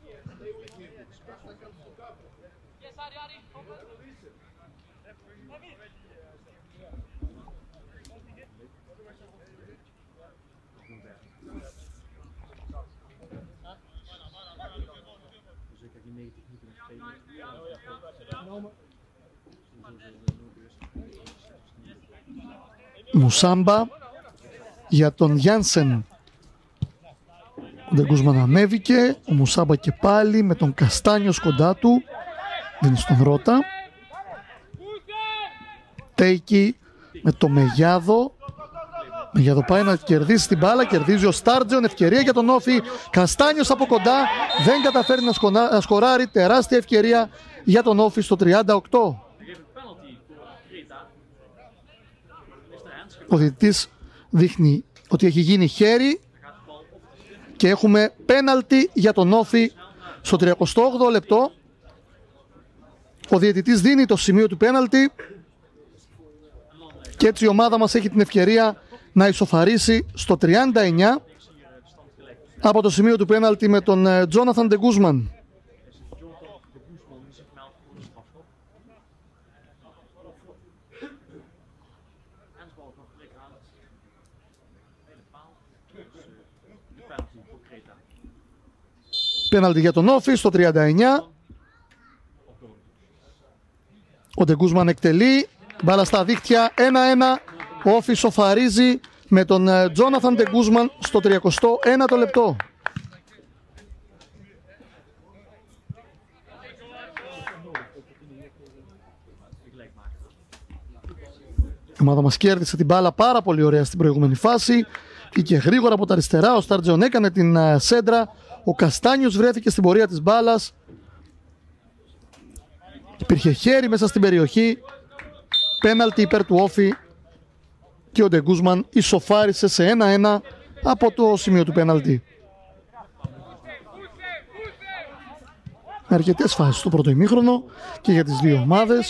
Μουσάμπα για τον Γιάνσεν. Ο Ντεγκούσμαν ανέβηκε. Ο Μουσάμπα και πάλι με τον Καστάνιος κοντά του. Δίνει στον Ρώτα. Τέικι με το Μεγιάδο. Μεγιάδο πάει να κερδίσει την μπάλα. Κερδίζει ο Στάρτζεον. Ευκαιρία για τον Όφη. Καστάνιος από κοντά. Δεν καταφέρει να, σκονα... να σκοράρει. Τεράστια ευκαιρία για τον Όφη στο τριάντα οκτώ. Ο διαιτητής δείχνει ότι έχει γίνει χέρι και έχουμε πέναλτι για τον Όφη στο τριάντα όγδοο λεπτό. Ο διαιτητής δίνει το σημείο του πέναλτι και έτσι η ομάδα μας έχει την ευκαιρία να ισοφαρίσει στο τριάντα εννιά. από το σημείο του πέναλτι με τον Τζόναθαν Ντε Γκούσμαν. Πέναλτι για τον Όφη στο τριάντα εννιά. Ο Ντε Γκούσμαν εκτελεί. Μπάλα στα δίχτυα. ένα ένα. Ο Όφη σοφαρίζει με τον Τζόναθαν Ντε Γκούσμαν στο τριακοστό ένατο λεπτό. Η ομάδα μας κέρδισε την μπάλα πάρα πολύ ωραία στην προηγούμενη φάση. Βγήκε γρήγορα από τα αριστερά. Ο Στάρτζεον έκανε την σέντρα. Ο Καστάνιος βρέθηκε στην πορεία της μπάλας. Υπήρχε χέρι μέσα στην περιοχή. Πέναλτι υπέρ του Όφη. Και ο Ντε Γκούσμαν ισοφάρισε σε ένα ένα από το σημείο του πέναλτι. Με αρκετές φάσεις στο πρώτο ημίχρονο και για τις δύο ομάδες.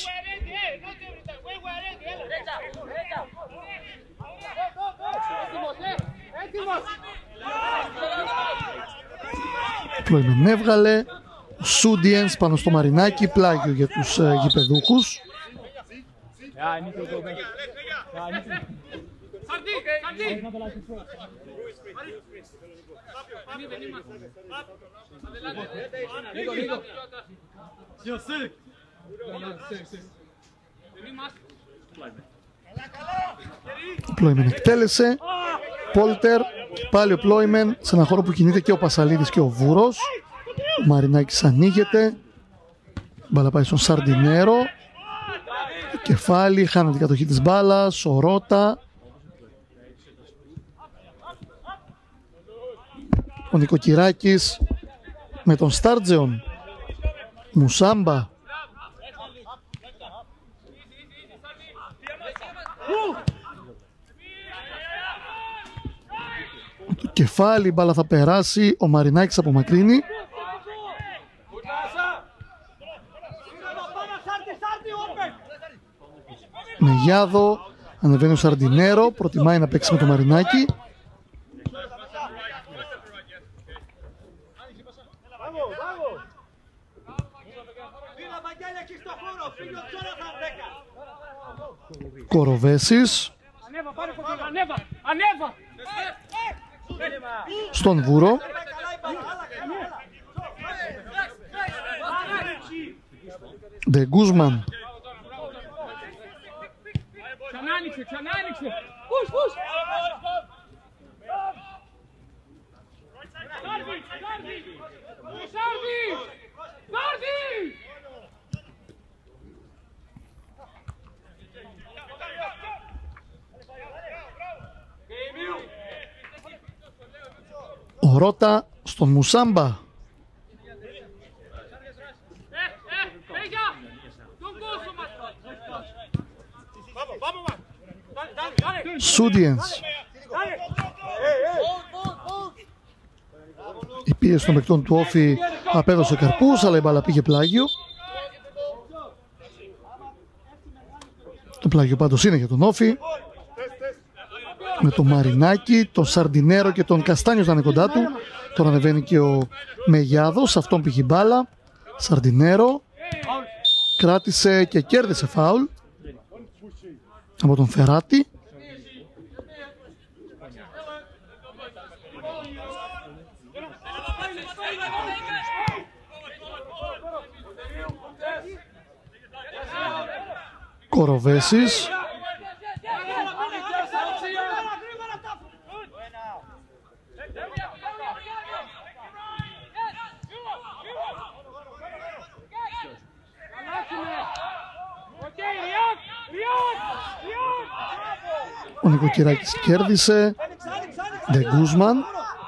Πλόιμεν έβγαλε. Ο Σούντιενς πάνω στο Μαρινάκι, πλάγιο για τους ε, γηπεδούχους. Ο Πλόιμεν εκτέλεσε. Πόλτερ, πάλι ο Πλόιμεν σε ένα χώρο που κινείται και ο Πασαλίδης και ο Βούρος. Ο Μαρινάκης ανοίγεται. Μπάλα πάει στον Σαρντινέρο. Κεφάλι, χάνει την κατοχή της μπάλας. Ο Ρώτα. Ο Νικοκυράκης με τον Στάρτζεον. Μουσάμπα. Το κεφάλι, η μπάλα θα περάσει. Ο Μαρινάκης απομακρύνει. Μεγιάδο, ανεβαίνει ο Σαρντινέρο, προτιμάει να παίξει με το Μαρινάκι. Κοροβέσης. Στον Βούρο. Ντε Γκούσμαν. Ο Ρώτα στον Μουσάμπα. Σούντιενς. Η πίεση των παικτών του Όφη απέδωσε καρπούς, αλλά η μπάλα πήγε πλάγιο. Το πλάγιο πάντως είναι για τον Όφη. Με τον Μαρινάκη, τον Σαρντινέρο και τον Καστάνιο να είναι κοντά του. Τώρα ανεβαίνει και ο Μεγιάδος, αυτόν πήγε η μπάλα. Σαρντινέρο. Κράτησε και κέρδισε φάουλ από τον Φεράτη. Κοροβέσης. Ο Νικοκυράκης κέρδισε. Ντε Γκούσμαν.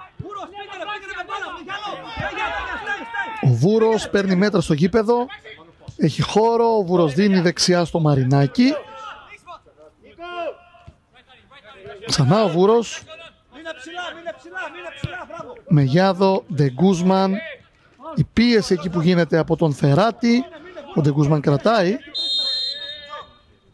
Ο Βούρος παίρνει μέτρα στο γήπεδο. Έχει χώρο. Ο Βούρος δίνει δεξιά στο Μαρινάκι. Ξανά ο Βούρος. Μεγιάδο, Ντε Γκούσμαν. Η πίεση εκεί που γίνεται από τον Φεράτη. Ο Ντε Γκούσμαν κρατάει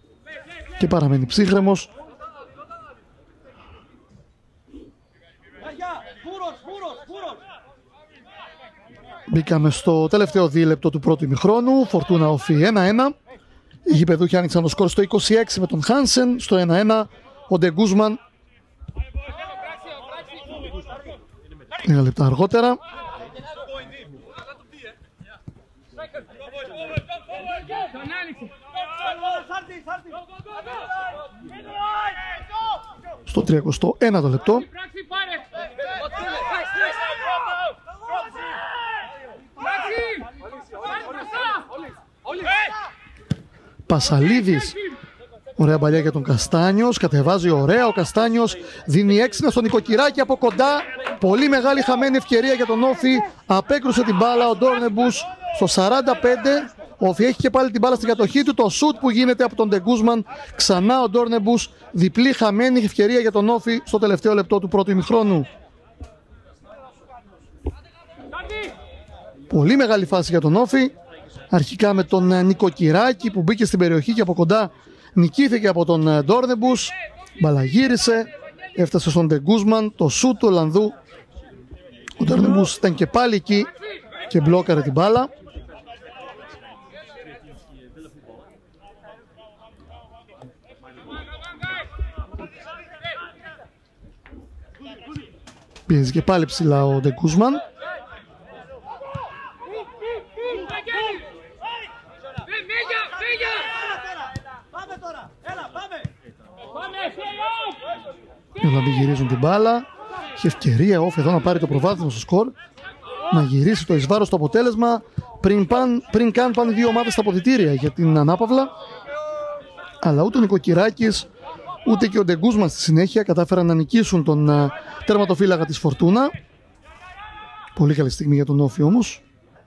και παραμένει ψύχρεμος. Μπήκαμε στο τελευταίο δίλεπτο του πρώτου ημιχρόνου. Φορτούνα Όφη ένα ένα. Οι γηπεδούχοι άνοιξαν το σκορ στο είκοσι έξι με τον Χάνσεν. Στο ένα ένα ο Ντε Γκούσμαν λίγα λεπτά αργότερα. Στο τριακοστό ένατο λεπτό Πασαλίδης, ωραία παλιά για τον Καστάνιος, κατεβάζει ωραία ο Καστάνιος, δίνει έξινα στον Νοικοκυράκη από κοντά, πολύ μεγάλη χαμένη ευκαιρία για τον Όφη, απέκρουσε την μπάλα ο Ντόρνεμπους στο σαράντα πέντε, ο Όφη έχει και πάλι την μπάλα στην κατοχή του, το σουτ που γίνεται από τον Ντε Γκούσμαν, ξανά ο Ντόρνεμπους, διπλή χαμένη ευκαιρία για τον Όφη στο τελευταίο λεπτό του πρώτου ημιχρόνου. Πολύ μεγάλη φάση για τον Όφη, αρχικά με τον Νοικοκυράκη που μπήκε στην περιοχή και από κοντά νικήθηκε από τον Ντόρνεμπους, μπαλαγύρισε, έφτασε στον Ντε Γκούσμαν, το σούτ του Ολλανδού. Ο Ντόρνεμπους ήταν και πάλι εκεί και μπλόκαρε την μπάλα. Πιέζει και πάλι ψηλά ο Ντε Γκούσμαν. Οι Ολλανδοί γυρίζουν την μπάλα. Έχει ευκαιρία Όφη εδώ να πάρει το προβάδισμα στο σκορ, να γυρίσει το εις βάρος το αποτέλεσμα πριν, παν, πριν καν πάνε δύο ομάδες στα αποδυτήρια για την ανάπαυλα. Αλλά ούτε ο Νοικοκυράκης ούτε και ο Ντε Γκούσμαν στη συνέχεια κατάφεραν να νικήσουν τον uh, τερματοφύλακα της Φορτούνα. Πολύ καλή στιγμή για τον Όφη όμως.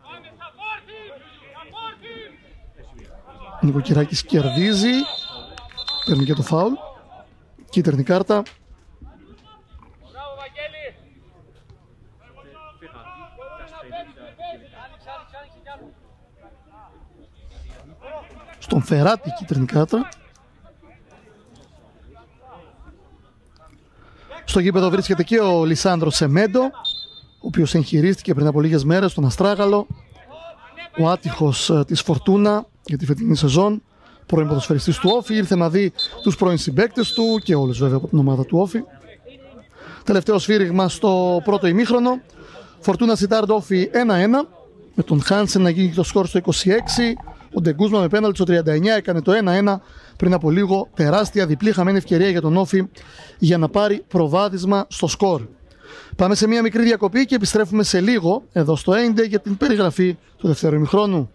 Ο Νοικοκυράκης κερδίζει, παίρνει και το φάουλ, κίτρινη κάρτα. Στον Φεράτη κίτρινη κάρτα. Στο γήπεδο βρίσκεται και ο Λισάνδρο Σεμέντο, ο οποίος εγχειρίστηκε πριν από λίγες μέρες τον Αστράγαλο, ο άτυχος ε, της Φορτούνα για τη φετινή σεζόν, πρώην ποδοσφαιριστής του Όφη, ήρθε να δει τους πρώην συμπαίκτες του και όλους βέβαια από την ομάδα του Όφη. Τελευταίο σφύριγμα στο πρώτο ημίχρονο, Φορτούνα Σιτάρντ Όφη ένα ένα, με τον Χάνσεν να γίνει το σκορ στο είκοσι έξι, ο Ντε Γκούσμαν με πέναλτι στο τριάντα εννιά έκανε το ένα ένα, πριν από λίγο τεράστια διπλή χαμένη ευκαιρία για τον Όφη για να πάρει προβάδισμα στο σκορ. Πάμε σε μια μικρή διακοπή και επιστρέφουμε σε λίγο εδώ στο Έιντε για την περιγραφή του δεύτερου ημιχρόνου.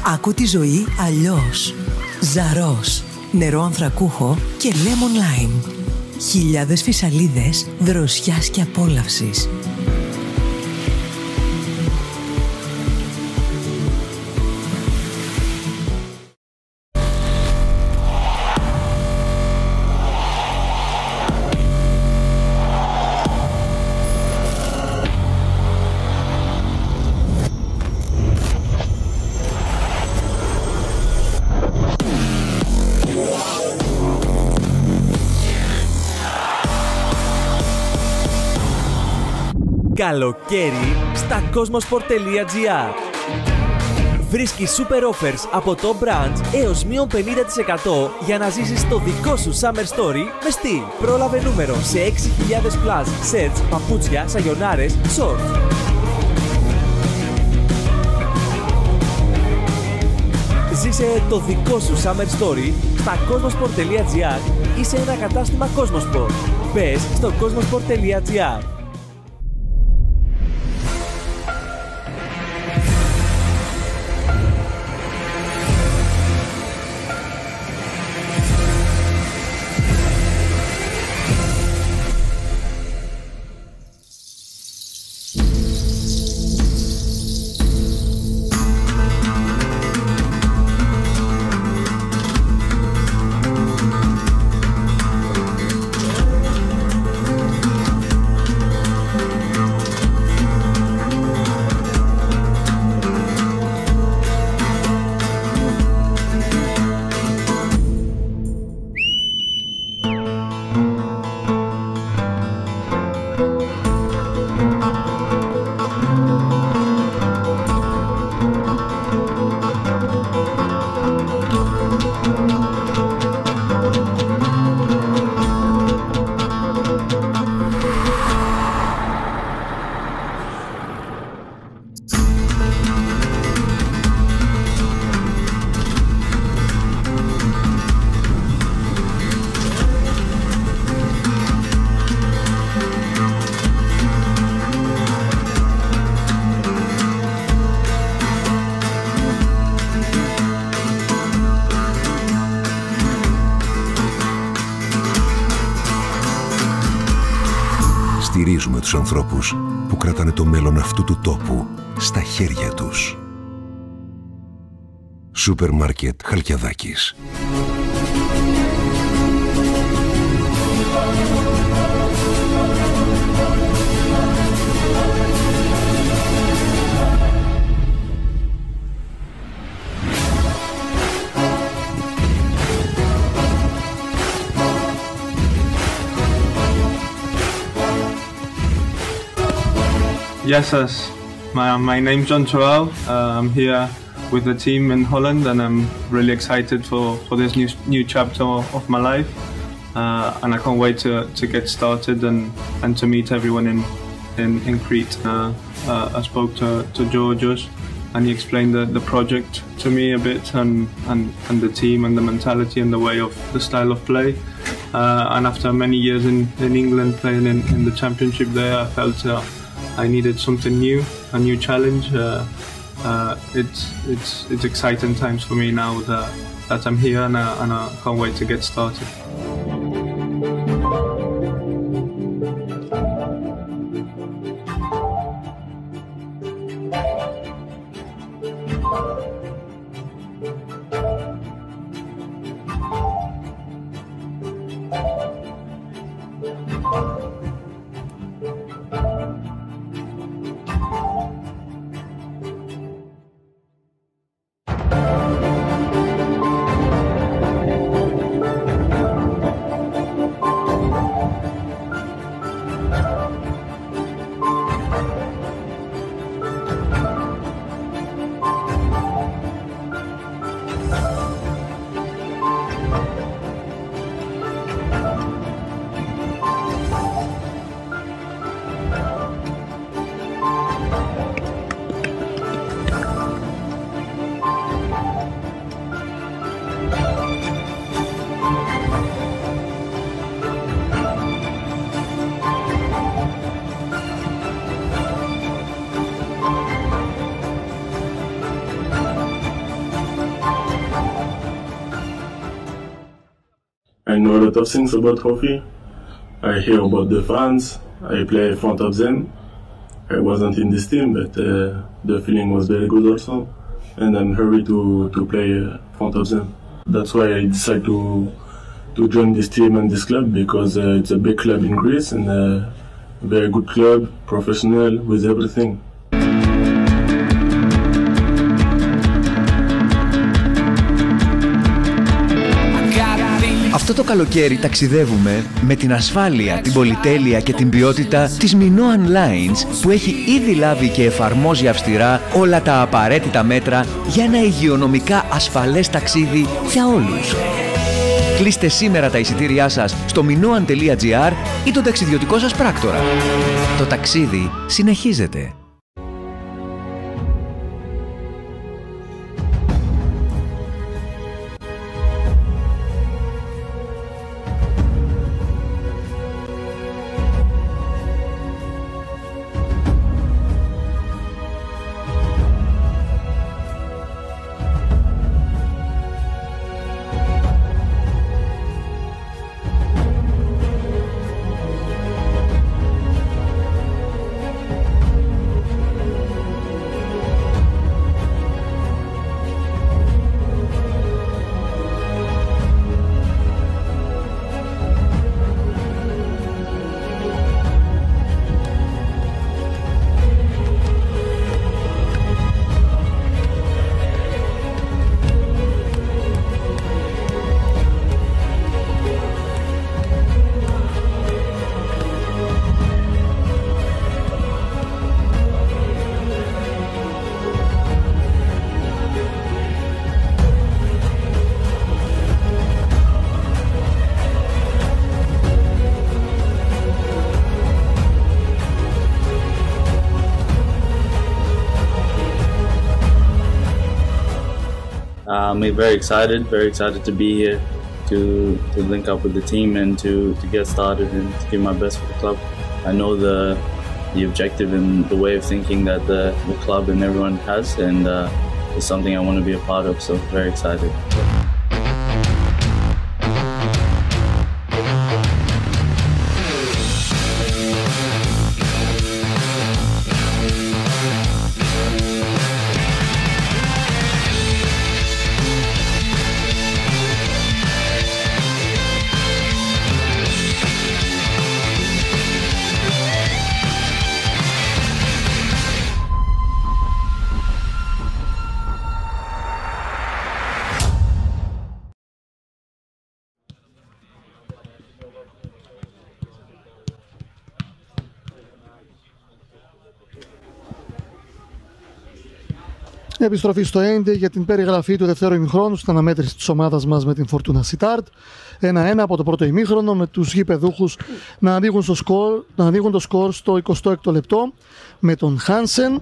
Άκου τη ζωή αλλιώς. Ζαρός, νερό ανθρακούχο και lemon lime. Χιλιάδες φυσαλίδες δροσιάς και απόλαυσης. Καλοκαίρι στα κοσμοσπορ τελεία τζι άρ. Βρίσκεις super offers από top brands έως μείον πενήντα τοις εκατό για να ζήσεις το δικό σου summer story με στυλ. Πρόλαβε νούμερο σε έξι χιλιάδες plus sets, παπούτσια, σαγιονάρες, shorts. Ζήσε το δικό σου summer story στα κοσμοσπορ τελεία τζι άρ ή σε ένα κατάστημα Cosmosport. Μπες στο κοσμοσπορ τελεία τζι άρ. Στηρίζουμε τους ανθρώπους που κρατάνε το μέλλον αυτού του τόπου στα χέρια τους. Σούπερ Μάρκετ Χαλκιαδάκης. Γεια σας. My, my name's John Terrell. Uh, I'm here with the team in Holland and I'm really excited for, for this new, new chapter of my life. Uh, and I can't wait to, to get started and, and to meet everyone in, in, in Crete. Uh, uh, I spoke to, to Georgios and he explained the, the project to me a bit and, and, and the team and the mentality and the way of the style of play. Uh, and after many years in, in England playing in, in the championship there, I felt uh, I needed something new, a new challenge. Uh, uh, it's it's it's exciting times for me now that that I'm here and I, and I can't wait to get started. I know a lot of things about hockey. I hear about the fans. I play in front of them. I wasn't in this team, but uh, the feeling was very good also, and I'm happy to to play in front of them. That's why I decided to to join this team and this club, because uh, it's a big club in Greece and a very good club, professional with everything. Αυτό το καλοκαίρι ταξιδεύουμε με την ασφάλεια, την πολυτέλεια και την ποιότητα της Minoan Lines, που έχει ήδη λάβει και εφαρμόζει αυστηρά όλα τα απαραίτητα μέτρα για ένα υγειονομικά ασφαλές ταξίδι για όλους. Κλείστε σήμερα τα εισιτήριά σας στο minoan τελεία gr ή τον ταξιδιωτικό σας πράκτορα. Το ταξίδι συνεχίζεται. I'm very excited, very excited to be here, to, to link up with the team and to, to get started and to give my best for the club. I know the the objective and the way of thinking that the, the club and everyone has, and uh, it's something I want to be a part of, so very excited. Επιστροφή στο Έντε για την περιγραφή του δεύτερου ημιχρόνου στην αναμέτρηση της ομάδας μας με την Fortuna Sittard. ένα ένα από το πρώτο ημίχρονο, με τους γηπεδούχους να ανοίγουν, στο σκορ, να ανοίγουν το σκορ στο εικοστό έκτο λεπτό με τον Χάνσεν.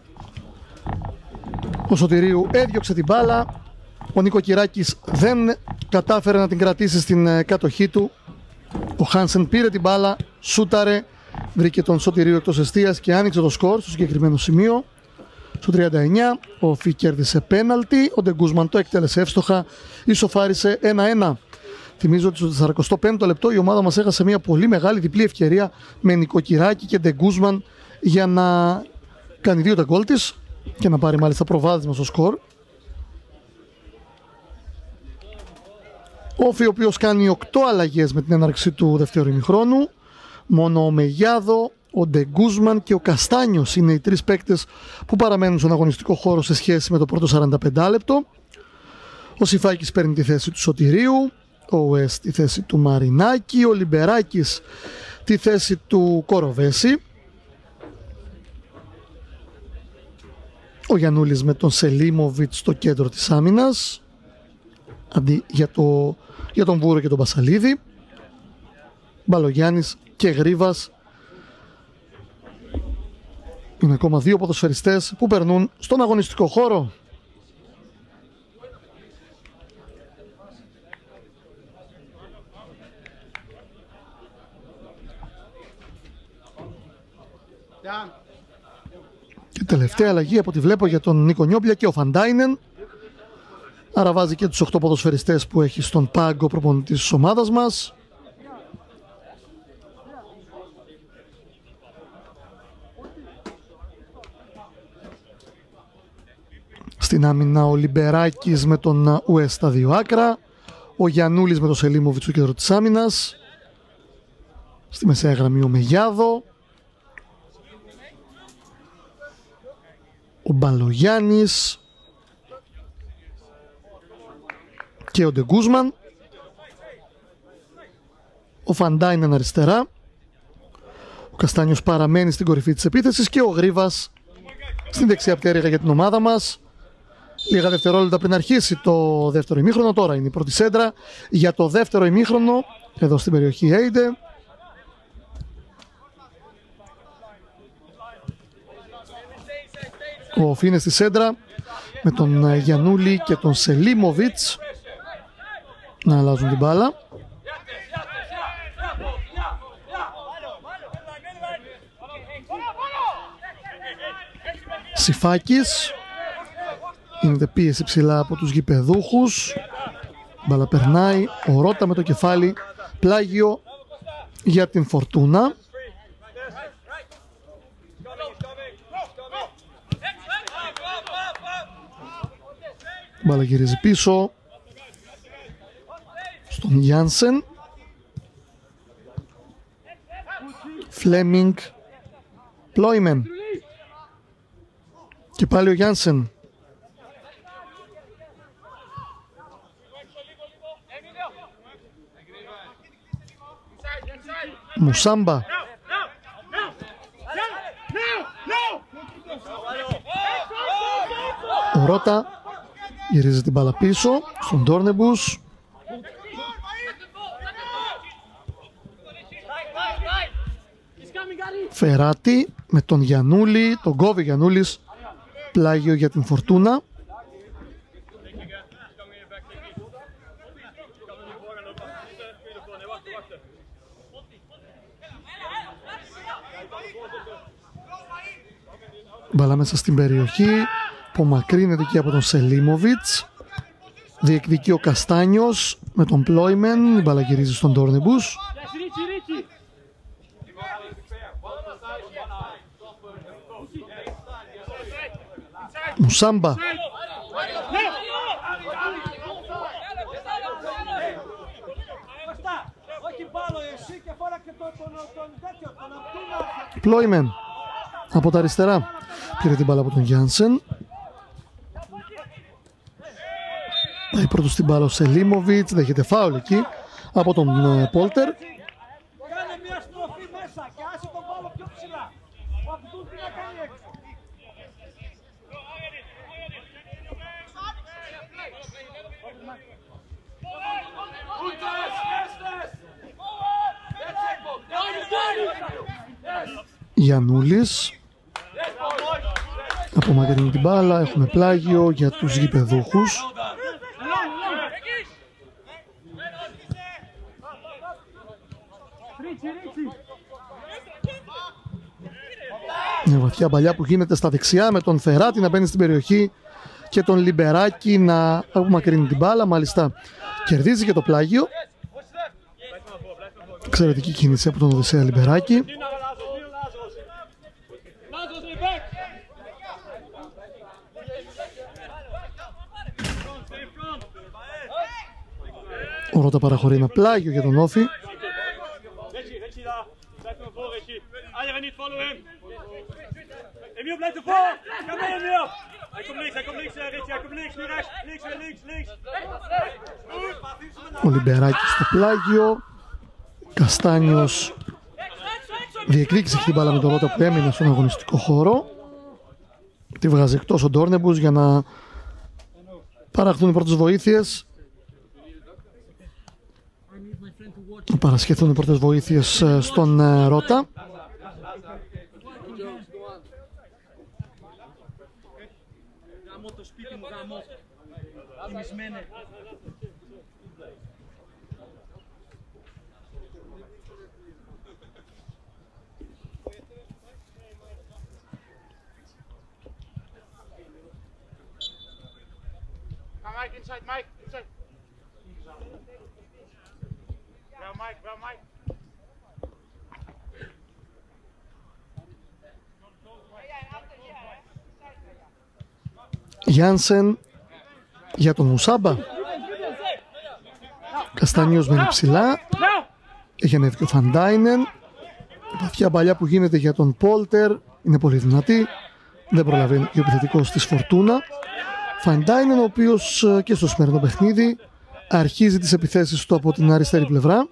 Ο Σωτηρίου έδιωξε την μπάλα. Ο Νικοκυράκης δεν κατάφερε να την κρατήσει στην κατοχή του. Ο Χάνσεν πήρε την μπάλα, σούταρε, βρήκε τον Σωτηρίου εκτός εστίας και άνοιξε το σκορ στο συγκεκριμένο σημείο. Στο τριάντα εννιά ο Φι κέρδισε πέναλτι, ο Ντεγκούσμαν το εκτέλεσε εύστοχα, ισοφάρισε ένα ένα. Θυμίζω ότι στο σαρανταπέμπτο πέμπτο λεπτό η ομάδα μας έχασε μια πολύ μεγάλη διπλή ευκαιρία με Νικοκυράκη και Ντεγκούσμαν για να κάνει δύο τα γκολ της και να πάρει μάλιστα προβάδισμα στο σκορ. Ο Φι, ο οποίος κάνει οκτώ αλλαγές με την έναρξη του δεύτερου ημιχρόνου. Μόνο ο Μεγιάδο, ο Ντεγκούσμαν και ο Καστάνιος είναι οι τρεις παίκτες που παραμένουν στον αγωνιστικό χώρο σε σχέση με το πρώτο σαράντα πέντε λεπτό. Ο Σιφάκης παίρνει τη θέση του Σωτηρίου, ο Ουέστ τη θέση του Μαρινάκη, ο Λιμπεράκης τη θέση του Κοροβέση, ο Γιαννούλης με τον Σελίμοβιτς στο κέντρο της άμυνας αντί για, το, για τον Βούρο και τον Μπασαλίδη. Μπαλογιάννης και Γρίβας είναι ακόμα δύο ποδοσφαιριστές που περνούν στον αγωνιστικό χώρο. Και τελευταία αλλαγή από ό,τι βλέπω για τον Νίκο Νιόμπλια και ο Φαντάινεν. Άρα βάζει και τους οκτώ ποδοσφαιριστές που έχει στον πάγκο προπονητής της ομάδας μας. Στην άμυνα ο Λιμπεράκης με τον Ουες στα δύο άκρα. Ο Γιαννούλης με τον Σελίμοβιτς στο κέντρο της άμυνας. Στη μεσαία γραμμή ο Μεγιάδο. Ο Μπαλογιάννης. Και ο Ντεγκούσμαν. Ο Φαντάινεν αριστερά. Ο Καστάνιος παραμένει στην κορυφή της επίθεσης και ο Γρίβας στην δεξιά πτέρυγα για την ομάδα μας. Λίγα δευτερόλεπτα πριν αρχίσει το δεύτερο ημίχρονο. Τώρα είναι η πρώτη σέντρα για το δεύτερο ημίχρονο εδώ στην περιοχή Έιντε. Ο Φίνε στη σέντρα με τον Γιαννούλη και τον Σελίμοβιτς να αλλάζουν την μπάλα. Σιφάκης. Είναι πίεση ψηλά από τους γηπεδούχους. Μπάλα περνάει. Ο Ρώτα με το κεφάλι. Πλάγιο για την Φορτούνα. Μπάλα γυρίζει πίσω στον Γιάνσεν. Φλέμινγκ. Πλόιμεν. Και πάλι ο Γιάνσεν. Μουσάμπα. Ο Ρώτα γυρίζει την μπάλα πίσω στον Ντόρνεμπους. Φεράτη με τον Γιαννούλη, τον κόβει Γιαννούλης. Πλάγιο για την Φορτούνα. Μπάλα μέσα στην περιοχή, απομακρύνεται εκεί από τον Σελίμοβιτς. Διεκδικεί ο Καστάνιος με τον Πλόιμεν. Η μπάλα γυρίζει στον Ντόρνεμπους. Μουσάμπα. Πλόιμεν από τα αριστερά. Πήρε την μπάλα από τον Γιάνσεν. Πάει πρώτος στην μπάλα ο Σελίμοβιτς. Δέχεται φάουλ εκεί από τον Πόλτερ. Γιαννούλης απομακρύνει την μπάλα. Έχουμε πλάγιο για τους γηπεδούχους. Μια βαθιά παλιά που γίνεται στα δεξιά με τον Φεράτη να μπαίνει στην περιοχή και τον Λιμπεράκη να απομακρύνει την μπάλα. Μάλιστα κερδίζει και το πλάγιο. Εξαιρετική κίνηση από τον Οδυσσέα Λιμπεράκη. Ο Ρώτα παραχωρεί ένα πλάγιο για τον Όφη. Ο Λιμπεράκης στο πλάγιο. Καστάνιος διεκδίκησε την μπάλα με τον Ρώτα που έμεινε στον αγωνιστικό χώρο. Τη βγάζει εκτός ο Ντόρνεμπους για να παραχθούν οι πρώτες βοήθειες. Να παρασχεθούν οι πρώτες βοήθειες στον Ρώτα. Γιάνσεν για τον Μουσάμπα. Καστανίος μένει ψηλά. Έχει ανέβει και ο Φαντάινεν. Η βαθιά παλιά που γίνεται για τον Πόλτερ είναι πολύ δυνατή. Δεν προλαβαίνει και ο επιθετικός της Φορτούνα. Φαντάινεν, ο οποίος και στο σημερινό παιχνίδι αρχίζει τις επιθέσεις του από την αριστερή πλευρά.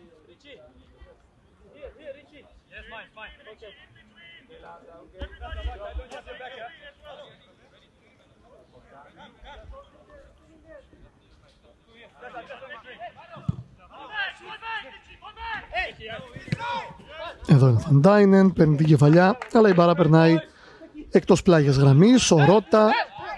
Εδώ είναι ο Φαντάινεν, παίρνει την κεφαλιά, αλλά η μπάρα περνάει εκτός πλάγιας γραμμής. Ο Ρώτα,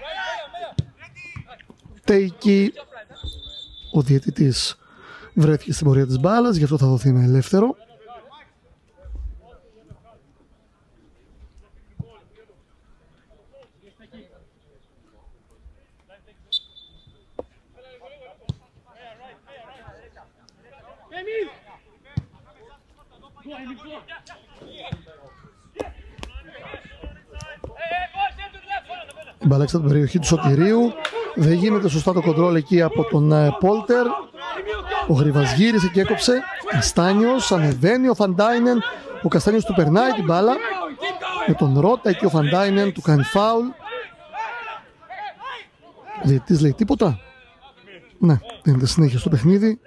Τέικι, ο διαιτητής βρέθηκε στην πορεία της μπάλας, γι' αυτό θα δοθεί ένα ελεύθερο. Η μπάλα έξω από την περιοχή του Σωτηρίου. Δεν γίνεται σωστά το κοντρόλ εκεί από τον uh, Πόλτερ. Ο Γρήβας γύρισε και έκοψε. Καστάνιος, ανεβαίνει ο Φαντάινεν. Ο Καστάνιος του περνάει την μπάλα με τον Ρώτα εκεί ο Φαντάινεν, του κάνει φάουλ. Ο διαιτητής λέει τίποτα. Ναι, δίνεται συνέχεια στο παιχνίδι.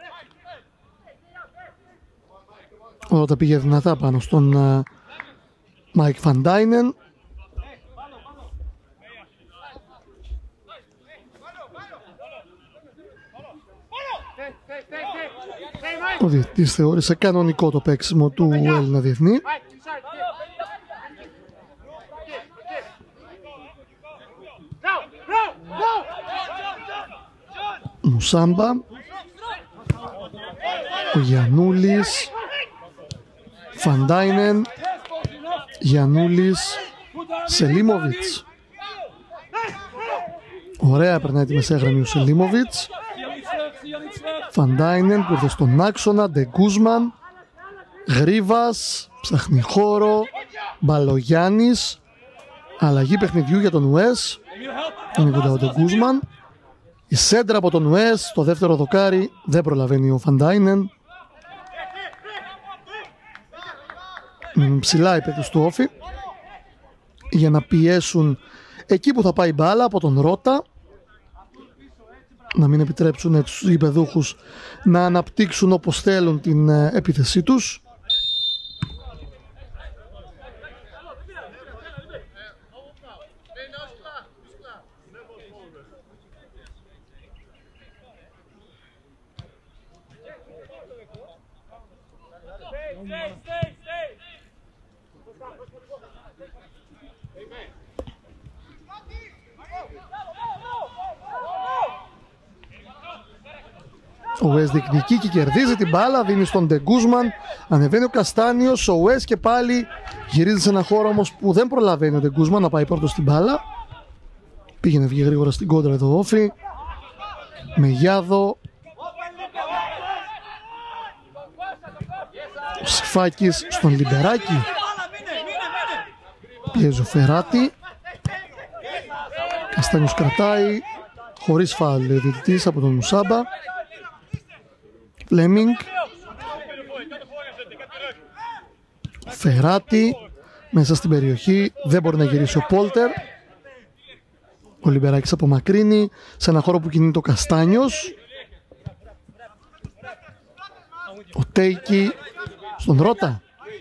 Ο Ρώτα πήγε δυνατά πάνω στον Μάικ uh, Φαντάινεν. Ο διαιτητής θεώρησε κανονικό το παίξιμο του Έλληνα διεθνή. Μουσάμπα, ο Γιαννούλης, Φαντάινεν, Γιαννούλης, Σελίμοβιτς. Ωραία, περνάει τη μεσαία γραμμή ο Σελίμοβιτς. Φαντάινεν που ήρθε στον άξονα, Ντε Γκούσμαν, Γρήβας, ψάχνει χώρο, Μπαλογιάννης, αλλαγή παιχνιδιού για τον Ουές, είναι κοντά ο Ντε Γκούσμαν. Η σέντρα από τον Ουές, το δεύτερο δοκάρι, δεν προλαβαίνει ο Φαντάινεν. Μείνουν ψηλά οι παίκτες του Όφη για να πιέσουν εκεί που θα πάει η μπάλα από τον Ρώτα, να μην επιτρέψουν τους γηπεδούχους να αναπτύξουν όπως θέλουν την επίθεσή τους. Ο Ουές διεκδικεί και κερδίζει την μπάλα, δίνει στον Ντε Γκούσμαν, ανεβαίνει ο Καστάνιος, ο Ουές και πάλι γυρίζει σε ένα χώρο όμως που δεν προλαβαίνει ο Ντε Γκούσμαν να πάει πρώτο στην μπάλα. Πήγαινε βγει γρήγορα στην κόντρα εδώ Όφη. Μεγιάδο. Ο Σιφάκης στον Λιμπεράκη. Πιέζει ο Φεράτη. Καστάνιος κρατάει, χωρίς φάουλ διαιτητής από τον Μουσάμπα. Φλέμινγκ, Φεράτη μέσα στην περιοχή, δεν μπορεί να γυρίσει ο Πόλτερ. Ο Λιμπεράκης απομακρύνει σε ένα χώρο που κινείται ο Καστάνιος. Ο Τέικι στον Ρώτα.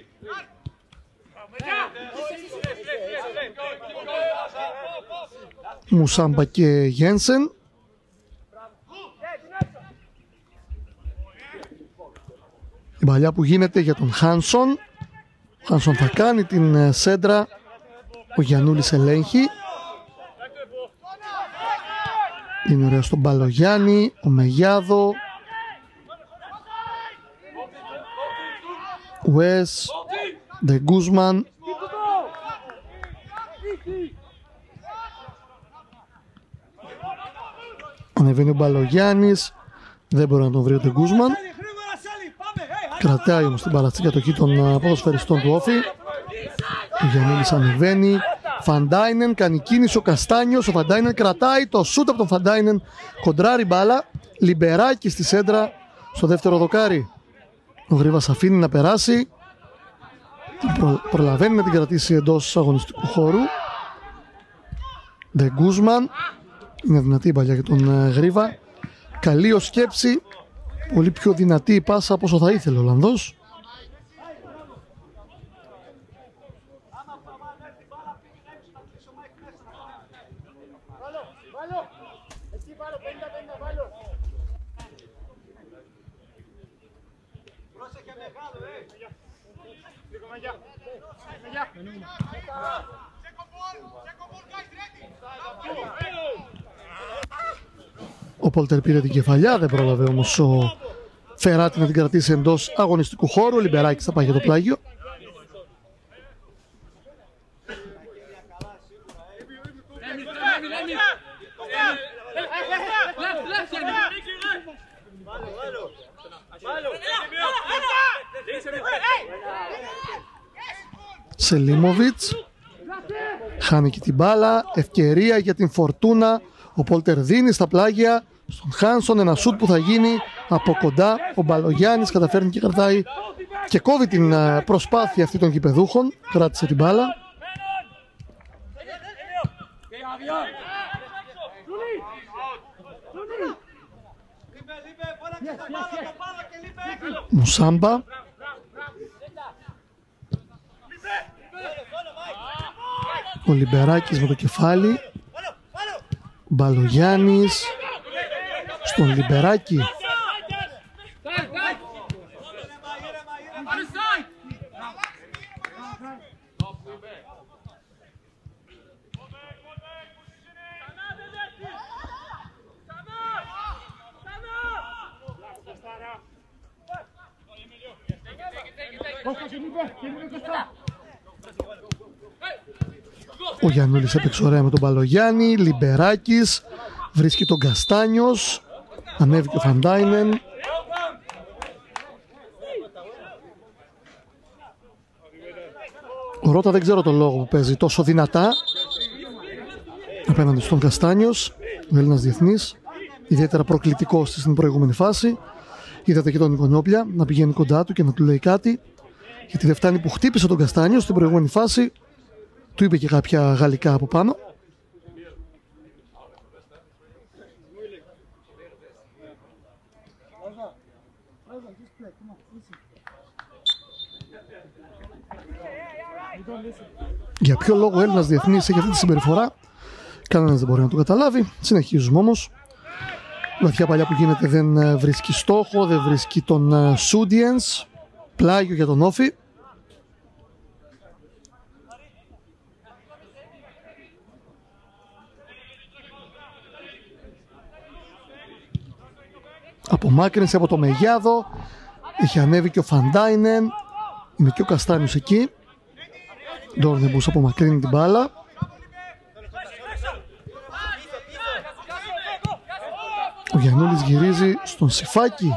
Μουσάμπα και Γένσεν. Η παλιά που γίνεται για τον Χάνσον. Ο Χάνσον θα κάνει την σέντρα. Ο Γιαννούλης ελέγχει. Είναι ωραία στον Μπαλογιάννη. Ο Μεγιάδο. Ουές. Ντε Γκούσμαν. Ανεβαίνει ο Μπαλογιάννης, δεν μπορεί να τον βρει ο Ντεγκούσμαν. Κρατάει όμως την μπάλα στην κατοχή των ποδοσφαιριστών του Όφη. Ο Γιαννούλης ανεβαίνει. Φαντάινεν κάνει κίνηση ο Καστάνιος. Ο Φαντάινεν κρατάει το σούτ από τον Φαντάινεν. Κοντράρει μπάλα. Λιμπεράκι στη σέντρα στο δεύτερο δοκάρι. Ο Γρήβας αφήνει να περάσει. Προ, προλαβαίνει να την κρατήσει εντός αγωνιστικού χώρου. Ντεγκούσμαν. Είναι δυνατή η παλιά για τον Γρήβα. Καλή ως σκέψη. Πολύ πιο δυνατή η πάσα από όσο θα ήθελε ο Ολλανδός. Ο Πόλτερ πήρε την κεφαλιά, δεν πρόλαβε όμως ο Φεράτη να την κρατήσει εντός αγωνιστικού χώρου. Ο Λιμπεράκης θα πάει για το πλάγιο. Σελίμοβιτς χάνει και την μπάλα. Ευκαιρία για την Φορτούνα. Ο Πόλτερ δίνει στα πλάγια στον Χάνσον ένα σούτ που θα γίνει από κοντά. Ο Μπαλογιάννης καταφέρνει και κρατάει και κόβει την προσπάθεια αυτή των γηπεδούχων. Κράτησε την μπάλα. Μουσάμπα. Ο Λιμπεράκης με το κεφάλι. Μπαλογιάννης στον Λιμπεράκη. Ο Γιαννούλης έπαιξε ωραία με τον Μπαλογιάννη. Λιμπεράκης βρίσκει τον Καστάνιος. Ανέβηκε ο Φαντάινεν. Ο Ρώτα δεν ξέρω τον λόγο που παίζει τόσο δυνατά απέναντι στον Καστάνιος. Ο Έλληνας διεθνής, ιδιαίτερα προκλητικός στην προηγούμενη φάση. Είδατε και τον Οικονόπλια να πηγαίνει κοντά του και να του λέει κάτι, γιατί δεν φτάνει που χτύπησε τον Καστάνιο στην προηγούμενη φάση. Του είπε και κάποια γαλλικά από πάνω. Για ποιο λόγο ο Έλληνας διεθνής έχει αυτή τη συμπεριφορά, κανένας δεν μπορεί να το καταλάβει. Συνεχίζουμε όμως. Βαθιά παλιά που γίνεται δεν βρίσκει στόχο, δεν βρίσκει τον Σούντιενς. Πλάγιο για τον Όφη. Απομάκρυνση από το Μεγιάδο. Έχει ανέβει και ο Φαντάινεν. Είναι και ο Καστάνιος εκεί. Ντόρνεμπους απομακρύνει την μπάλα. Ο Γιαννούλης γυρίζει στον Σιφάκη.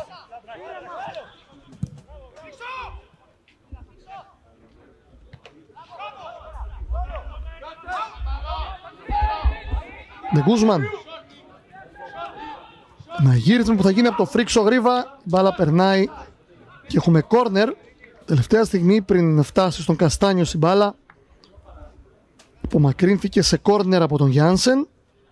Ντεγκούσμαν. Να γύρισμα που θα γίνει από το φρίξο Γρήβα. Η μπάλα περνάει και έχουμε κόρνερ. Τελευταία στιγμή πριν φτάσει στον Καστάνιο στην μπάλα, απομακρύνθηκε σε κόρνερ από τον Γιάνσεν.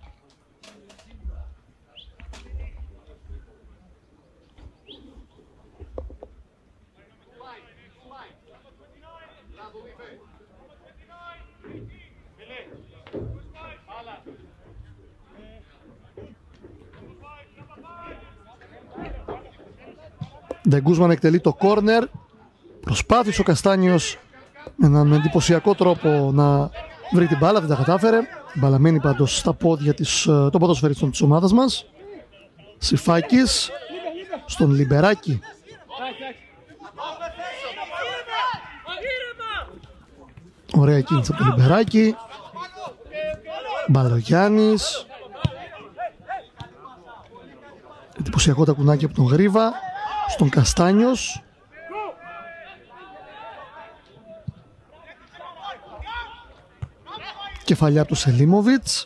Ντεγκούσμαν εκτελεί το κόρνερ. Προσπάθησε ο Καστάνιος με έναν εντυπωσιακό τρόπο να βρει την μπάλα, δεν τα κατάφερε. Μπαλαμένη πάντως στα πόδια της, των ποδοσφαιριστών της ομάδας μας. Σιφάκης στον Λιμπεράκη. Ωραία κίνηση από το Λιμπεράκη. Μπαλογιάννης. Εντυπωσιακό τακουνάκι από τον Γρίβα στον Καστάνιος. Κεφαλιά από τον Σελίμοβιτς.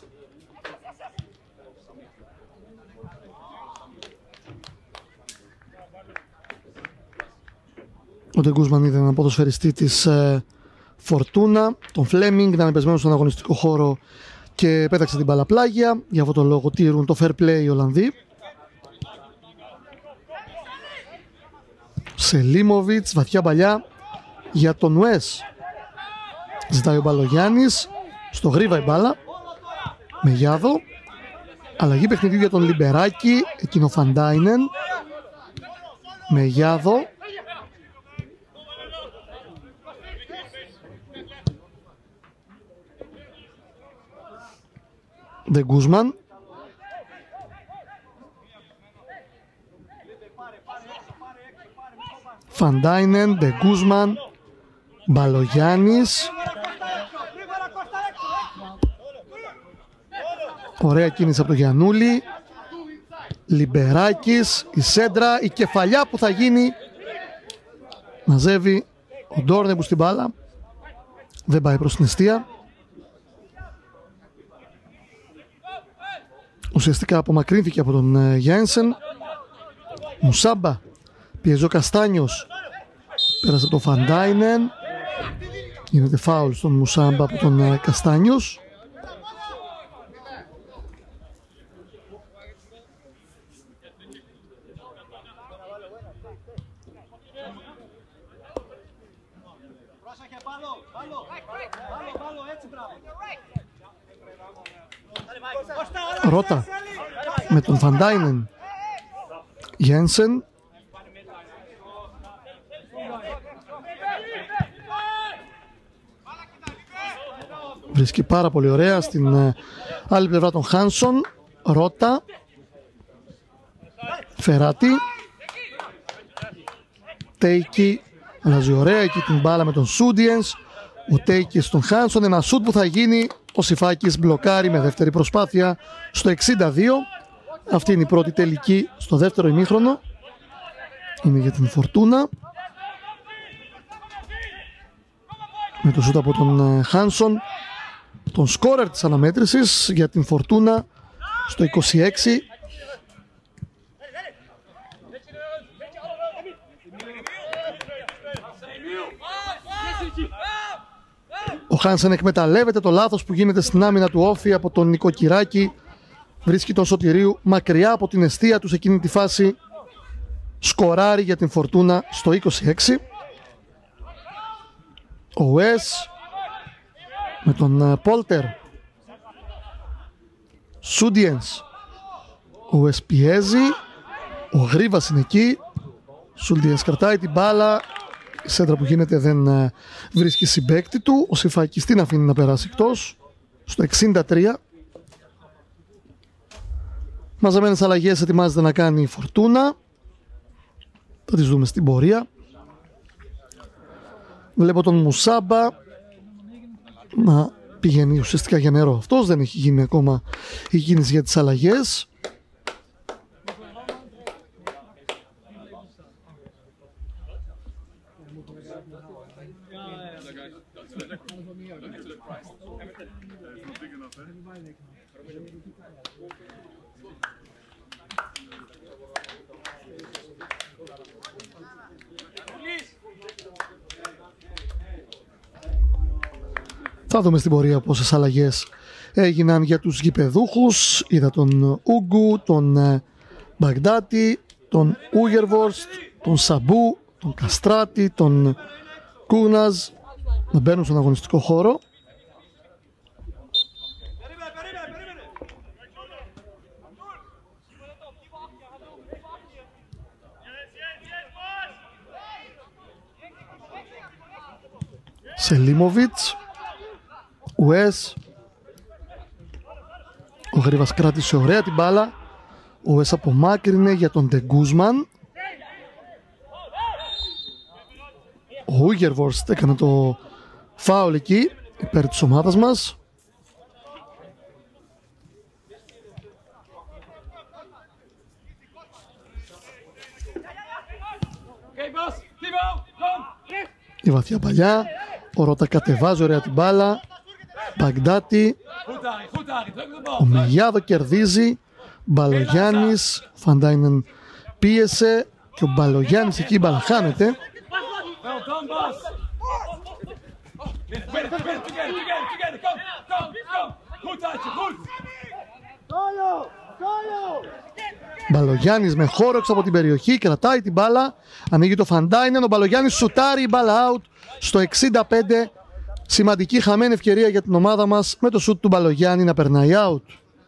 Ο Ντεγκούσμαν είδε έναν ποδοσφαιριστή της ε, Φορτούνα, τον Φλέμινγκ, να είναι πεσμένος στον αγωνιστικό χώρο και πέταξε την μπάλα πλάγια. Για αυτόν τον λόγο τήρουν το fair play οι Ολλανδοί. Σελίμοβιτς, βαθιά παλιά για τον Ουές. Ζητάει ο Μπαλογιάννης, στο Γρίβα η μπάλα, με Γιάδο. Αλλαγή παιχνιδιού για τον Λιμπεράκη, εκείνο Φαντάινεν, με Γιάδο. Ντεγκούσμαν. Φαντάινεν, Ντεγκούσμαν, Μπαλογιάννης. Ωραία κίνηση από τον Γιαννούλη. Λιμπεράκης, η σέντρα, η κεφαλιά που θα γίνει. Μαζεύει ο Ντόρνεμπου στην μπάλα. Δεν πάει προς την εστία. Ουσιαστικά απομακρύνθηκε από τον Γιάνσεν. Μουσάμπα, πιέζει ο Καστάνιος, πέρασε από τον Φαντάινεν. Γίνεται φάουλ στον Μουσάμπα από τον Καστάνιος. Ρώτα με τον Φαντάινεν. Γένσεν. Βρίσκει πάρα πολύ ωραία στην ε, άλλη πλευρά τον Χάνσον. Ρώτα. Φεράτη. Τέικι. Αλλάζει ωραία εκεί την μπάλα με τον Σούντιενς. Ο Τέικι στον Χάνσον. Ένα σούτ που θα γίνει. Ο Σιφάκης μπλοκάρει με δεύτερη προσπάθεια στο εξήντα δύο. Αυτή είναι η πρώτη τελική στο δεύτερο ημίχρονο. Είναι για την Φορτούνα. Με το σούτ από τον Χάνσον. Τον σκόρερ της αναμέτρησης για την Φορτούνα στο είκοσι έξι. Ο Χάνσεν εκμεταλλεύεται το λάθος που γίνεται στην άμυνα του Όφη από τον Νοικοκυράκη. Βρίσκει τον Σωτηρίου μακριά από την εστία του σε εκείνη τη φάση. Σκοράρει για την Φορτούνα στο είκοσι έξι. Ο Ουές με τον Πόλτερ. Σούντιενς. Ο Ουές πιέζει. Ο Γρίβας είναι εκεί. Σούντιενς κρατάει την μπάλα. Η σέντρα που γίνεται δεν βρίσκει συμπαίκτη του. Ο Σιφάκης την αφήνει να περάσει εκτός. Στο εξήντα τρία. Μαζεμένες αλλαγές ετοιμάζεται να κάνει η Φορτούνα. Θα τις δούμε στην πορεία. Βλέπω τον Μουσάμπα να πηγαίνει ουσιαστικά για νερό. Αυτός δεν έχει γίνει ακόμα η κίνηση για τις αλλαγές. Θα δούμε στην πορεία πόσες αλλαγές έγιναν για τους γηπεδούχους. Είδα τον Ούγκου, τον Μπαγδάτη, τον Ούγερβορστ, τον Σαμπού, τον Καστράτη, τον Κούναζ να μπαίνουν στον αγωνιστικό χώρο. Σελίμοβιτς. Ουές. Ο Γρίβας κράτησε ωραία την μπάλα. Ο Ουές απομάκρυνε για τον Ντεγκούσμαν. Ο Ούγερβορστ έκανε το φάουλ εκεί υπέρ της ομάδας μας. Η βαθιά παλιά. Ο Ρώτα κατεβάζει ωραία την μπάλα. Μπαγντάτη. Ο Μεγιάδο κερδίζει. Μπαλογιάννης. Φαντάινεν πίεσε. Και ο Μπαλογιάννης εκεί μπαλαχάνεται. Μπαλογιάννης με χώρο έξω από την περιοχή, κρατάει την μπάλα, ανοίγει το Φαντάινεν, ο Μπαλογιάννης σουτάρει, η μπάλα out στο εξήντα πέντε. Σημαντική χαμένη ευκαιρία για την ομάδα μας με το σουτ του Μπαλογιάννη να περνάει out.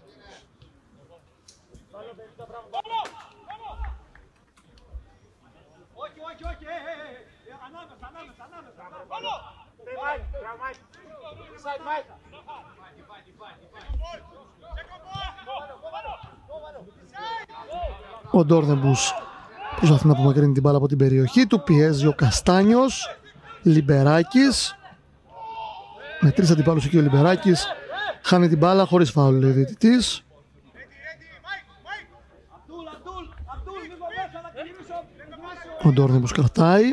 Ο Ντόρνεμπους προσπαθεί να απομακρύνει την μπάλα από την περιοχή του. Πιέζει ο Καστάνιος. Λιμπεράκης. Με τρεις αντιπάλους εκεί ο Λιμπεράκης. Χάνει την μπάλα χωρίς φάουλ, λέει ο διαιτητής. Ο Ντόρνεμπους κρατάει.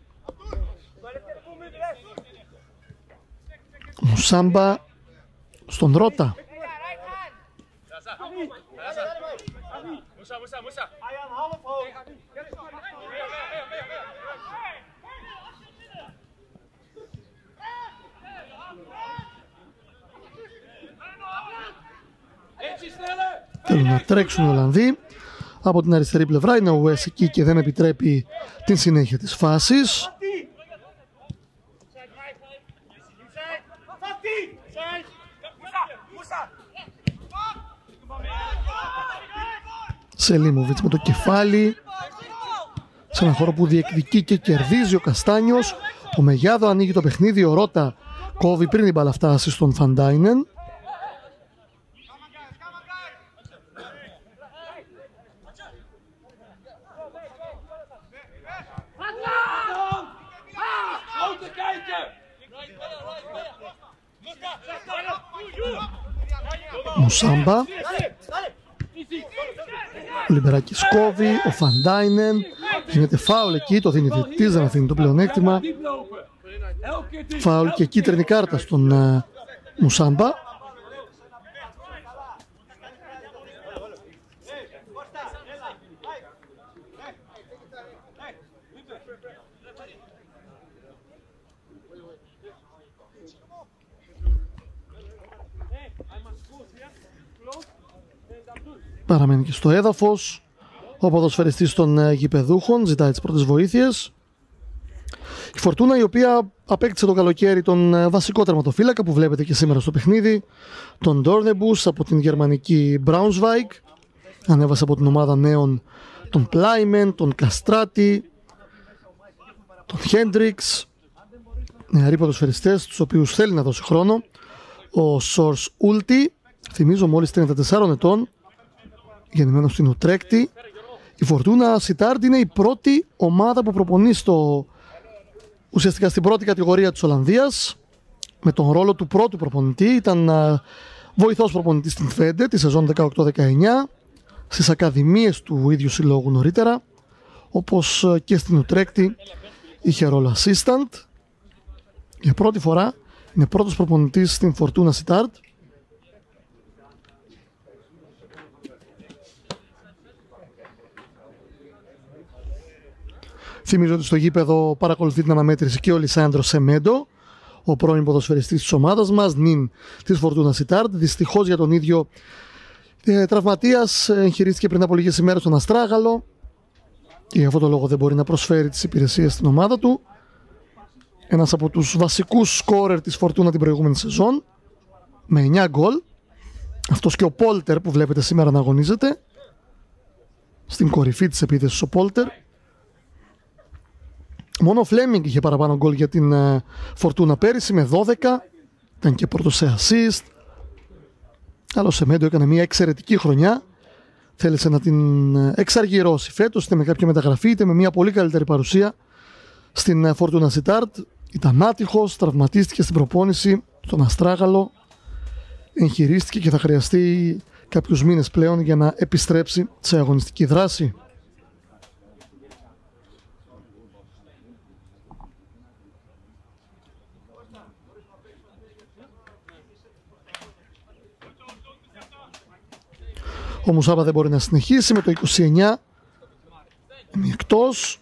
Μουσάμπα στον Ρώτα. Θέλουν να τρέξουν οι Ολλανδοί. Από την αριστερή πλευρά είναι ο Wes εκεί και δεν επιτρέπει την συνέχεια της φάσης. Σελίμοβιτς με το κεφάλι σε ένα χώρο που διεκδικεί και κερδίζει ο Καστάνιος. Ο Μεγιάδο ανοίγει το παιχνίδι. Ο Ρώτα κόβει πριν την μπάλα φτάσει στον Φαντάινεν. Μουσάμπα. Ο Λιμπεράκης κόβει. Ο Φαντάινεν. Γίνεται φάουλ εκεί. Το δίνει διαιτητής. Δεν αφήνει το πλεονέκτημα. Φάουλ και κίτρινη κάρτα στον uh, Μουσάμπα. Παραμένει και στο έδαφος. Ο ποδοσφαιριστής των γηπεδούχων ζητάει τις πρώτες βοήθειες. Η Φορτούνα, η οποία απέκτησε το καλοκαίρι τον βασικό τερματοφύλακα που βλέπετε και σήμερα στο παιχνίδι, τον Ντόρνεμπους από την γερμανική Braunschweig. Ανέβασε από την ομάδα νέων τον Πλάιμεν, τον Καστράτη, τον Χέντριξ. Νεαροί ποδοσφαιριστές, τους οποίους θέλει να δώσει χρόνο. Ο Σορς Ούλτι, θυμίζω μόλις τριάντα τεσσάρων ετών, γεννημένος στην Ουτρέκτη. Η Φορτούνα Σιτάρντ είναι η πρώτη ομάδα που προπονεί στο, ουσιαστικά στην πρώτη κατηγορία της Ολλανδίας, με τον ρόλο του πρώτου προπονητή. Ήταν uh, βοηθός προπονητής στην Φέντε τη σεζόν δεκαοκτώ δεκαεννιά, στις ακαδημίες του ίδιου συλλόγου νωρίτερα, όπως uh, και στην Ουτρέκτη είχε ρόλο assistant. Για πρώτη φορά είναι πρώτος προπονητής στην Φορτούνα Σιτάρντ. Θυμίζω ότι στο γήπεδο παρακολουθεί την αναμέτρηση και ο Λισάνδρο Σεμέντο, ο πρώην ποδοσφαιριστής της ομάδας μας, νυν της Φορτούνα Σιτάρντ. Δυστυχώς για τον ίδιο ε, τραυματίας, εγχειρίστηκε πριν από λίγες ημέρες τον Αστράγαλο και για αυτόν τον λόγο δεν μπορεί να προσφέρει τις υπηρεσίες στην ομάδα του. Ένας από τους βασικούς σκόρερ της Φορτούνα την προηγούμενη σεζόν, με εννιά γκολ. Αυτός και ο Πόλτερ που βλέπετε σήμερα να αγωνίζεται. Στην κορυφή της επίθεσης ο Πόλτερ. Μόνο ο Φλέμινγκ είχε παραπάνω γκολ για την uh, Φορτούνα πέρυσι με δώδεκα. Ήταν και πρώτος σε assist. Αλλά ο Σεμέντο έκανε μια εξαιρετική χρονιά. Θέλησε να την εξαργυρώσει φέτος, είτε με κάποια μεταγραφή, είτε με μια πολύ καλύτερη παρουσία στην Φορτούνα Σιτάρντ. Ήταν άτυχος, τραυματίστηκε στην προπόνηση στον Αστράγαλο. Εγχειρίστηκε και θα χρειαστεί κάποιους μήνες πλέον για να επιστρέψει σε αγωνιστική δράση. Ο Μουσάβα δεν μπορεί να συνεχίσει με το είκοσι εννιά. Είναι εκτός.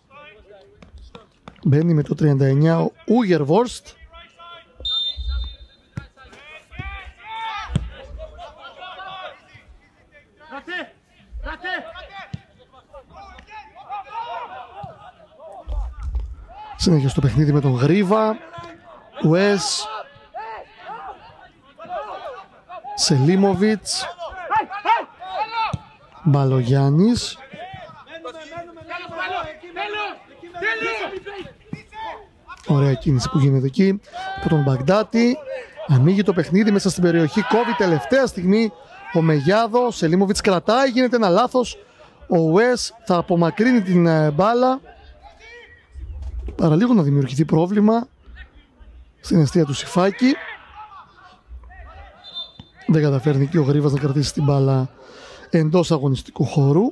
Μπαίνει με το τριάντα εννιά ο Ούγερβορστ. Συνέχεια στο παιχνίδι με τον Γρίβα. Ουές. Σελίμοβιτς. Μπαλογιάννης. Ωραία κίνηση που γίνεται εκεί από τον Μπαγντάτη. Ανοίγει το παιχνίδι μέσα στην περιοχή. Κόβει τελευταία στιγμή ο Μεγιάδο. Σελίμοβιτς κρατάει. Γίνεται ένα λάθος. Ο Ουές θα απομακρύνει την μπάλα. Παραλίγο να δημιουργηθεί πρόβλημα στην εστία του Σιφάκη. Δεν καταφέρνει και ο Γρίβας να κρατήσει την μπάλα εντός αγωνιστικού χώρου.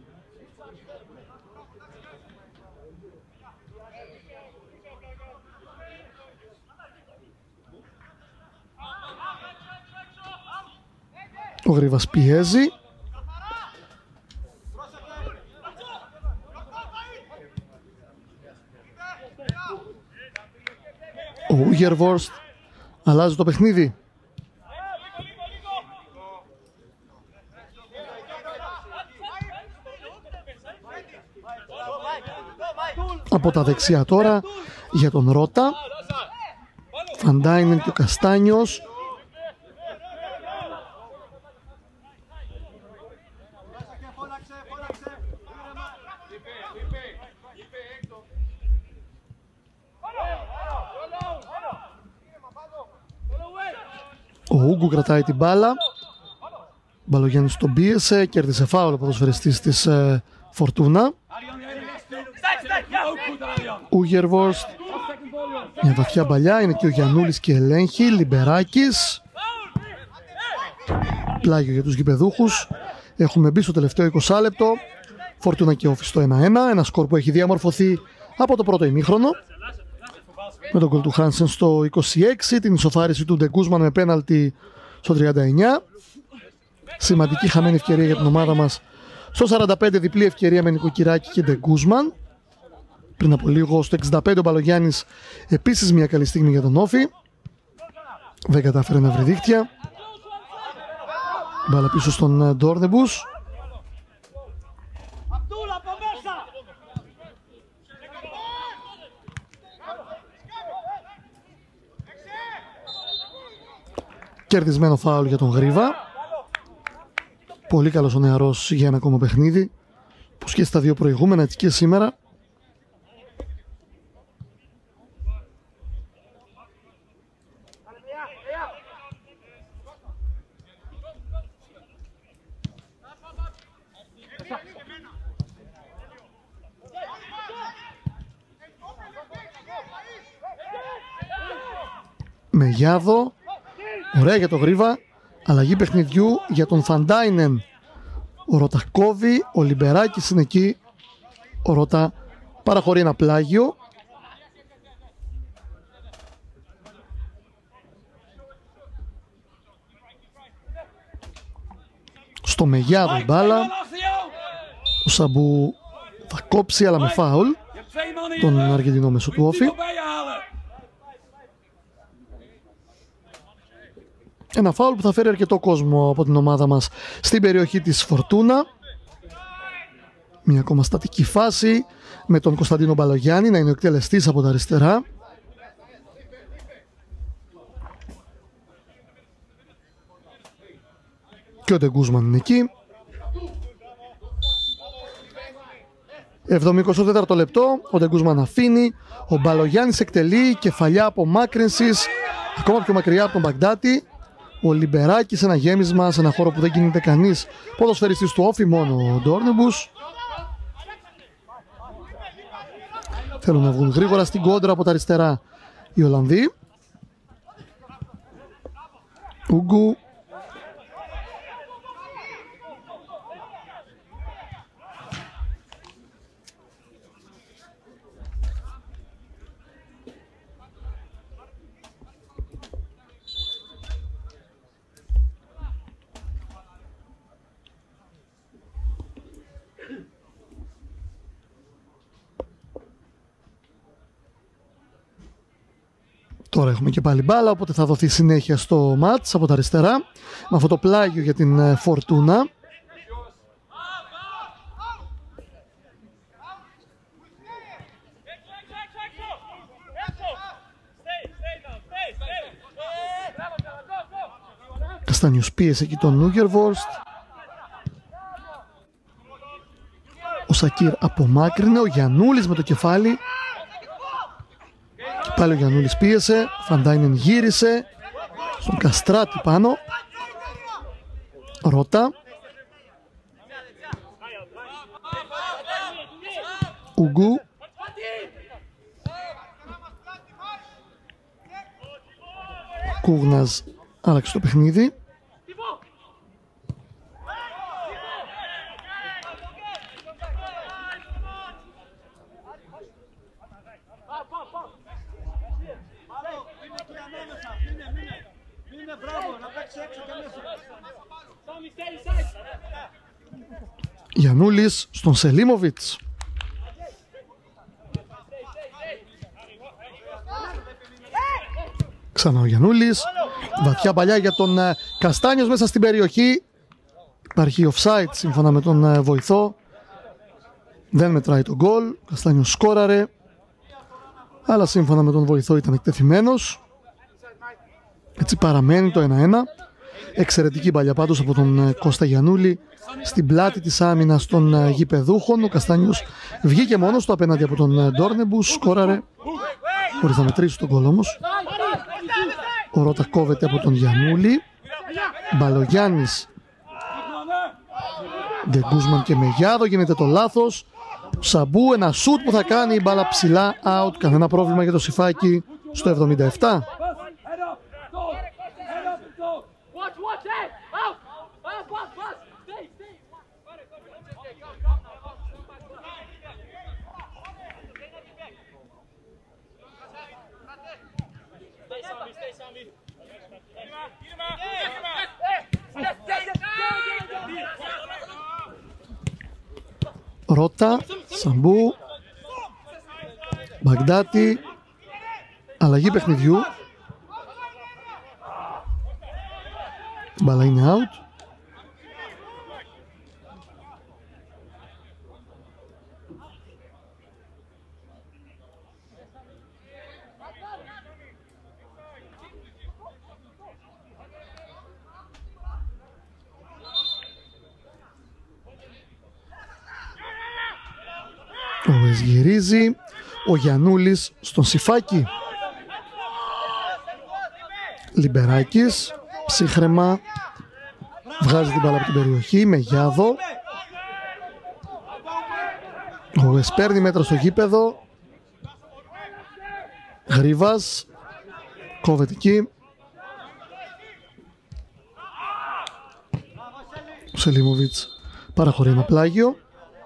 Ο Γρίβας πιέζει. Ο Ούγερβορστ αλλάζει το παιχνίδι. Από τα δεξιά τώρα για τον Ρώτα. Φαντάινεν και ο Καστάνιος. Ο Ούγκου κρατάει την μπάλα. Μπαλογιάννης τον πίεσε, κέρδισε φάουλ ο ποδοσφαιριστής της ε, Φορτούνα. Ούγερβορστ. Μια βαθιά μπαλιά, είναι και ο Γιαννούλης και ελέγχει. Λιμπεράκης. Πλάγιο για τους γηπεδούχους. Έχουμε μπει στο τελευταίο είκοσι λεπτό. Φορτούνα και Όφη στο ένα ένα. Ένα σκορ που έχει διαμορφωθεί από το πρώτο ημίχρονο. Με τον γκολ του Χάνσεν στο είκοσι έξι. Την ισοφάριση του Ντεγκούσμαν με πέναλτι στο τριάντα εννιά. Σημαντική χαμένη ευκαιρία για την ομάδα μας στο σαράντα πέντε, διπλή ευκαιρία με Νοικοκυράκη και Ντεγκούσμαν. Πριν από λίγο στο εξήντα πέντε ο Μπαλογιάννης, επίσης μια καλή στιγμή για τον Όφη. Δεν κατάφερε να βρει δίχτυα. Μπάλα πίσω στον Ντόρνεμπους. Κερδισμένο φάουλ για τον Γρίβα. Πολύ καλός ο νεαρός για ένα ακόμα παιχνίδι, που και στα δύο προηγούμενα, έτσι και σήμερα. Μεγιάδο. Ωραία για τον Γρίβα. Αλλαγή παιχνιδιού για τον Φαντάινεν. Ο Ρώτα κόβει, ο Λιμπεράκης είναι εκεί. Ο Ρώτα παραχωρεί ένα πλάγιο. Στο Μεγιάδο η μπάλα. Ο Σαμπού θα κόψει, αλλά με φάουλ τον Αργεντινό μέσο του Όφη. Ένα φάουλ που θα φέρει αρκετό κόσμο από την ομάδα μας στην περιοχή της Φορτούνα. Μια ακόμα στατική φάση με τον Κωνσταντίνο Μπαλογιάννη να είναι ο εκτελεστής από τα αριστερά. Και ο Ντεγκούσμαν είναι εκεί. εβδομήντα τέσσερα λεπτό, ο Ντεγκούσμαν αφήνει, ο Μπαλογιάννης εκτελεί, κεφαλιά απομάκρυνσης, ακόμα πιο μακριά από τον Μπαγντάτη. Ο Λιμπεράκης σε ένα γέμισμα, σε ένα χώρο που δεν κινείται κανείς. Ποδοσφαιριστής του Όφη, μόνο ο Ντόρνεμπους. Θέλουν να βγουν γρήγορα στην κόντρα από τα αριστερά οι Ολλανδοί. Ούγκου. Τώρα έχουμε και πάλι μπάλα, οπότε θα δοθεί συνέχεια στο μάτς από τα αριστερά με αυτό το πλάγιο για την Φορτούνα. Καστάνιος πίεσε εκεί τον Ούγερβορστ. Ο Σακίρ απομάκρυνε, ο Γιαννούλης με το κεφάλι. Πάλι ο Γιαννούλης πίεσε, Φαντάινεν γύρισε στον Καστράτη πάνω. Ρώτα. Ουγκού. Κούγνας άλλαξε το παιχνίδι. Γιαννούλης στον Σελίμοβιτς. Ξανά ο Γιαννούλης. Βαθιά παλιά για τον Καστάνιος μέσα στην περιοχή. Υπάρχει offside σύμφωνα με τον βοηθό. Δεν μετράει το γκολ. Καστάνιος σκόραρε, αλλά σύμφωνα με τον βοηθό ήταν εκτεθειμένος. Έτσι παραμένει το ένα ένα. Εξαιρετική παλιά πάντως από τον Κώστα Γιαννούλη στην πλάτη της άμυνας των γηπεδούχων. Ο Καστάνιος βγήκε μόνος του απέναντι από τον Ντόρνεμπους, σκόραρε χωρίς να μετρήσει τον γκολ όμως. Ο Ρώτα κόβεται από τον Γιαννούλη. Μπαλογιάννης, Ντεγκούσμαν και Μεγιάδο, γίνεται το λάθος. Σαμπού, ένα σουτ που θα κάνει, η μπάλα ψηλά, out, κανένα πρόβλημα για το Σιφάκι στο εβδομήντα επτά. Ρώτα, Σαμπού, Μπαγδάτη, αλλαγή παιχνιδιού. Μπάλα είναι out. Ο Εσ γυρίζει, ο Γιαννούλης στον Σιφάκι. Λιμπεράκης, ψύχρεμα, βγάζει την μπάλα από την περιοχή, Μεγιάδο. Ο Εσ παίρνει μέτρα στο γήπεδο. Γρίβας, κόβεται εκεί. Ο Σελίμοβιτς παραχωρεί ένα πλάγιο.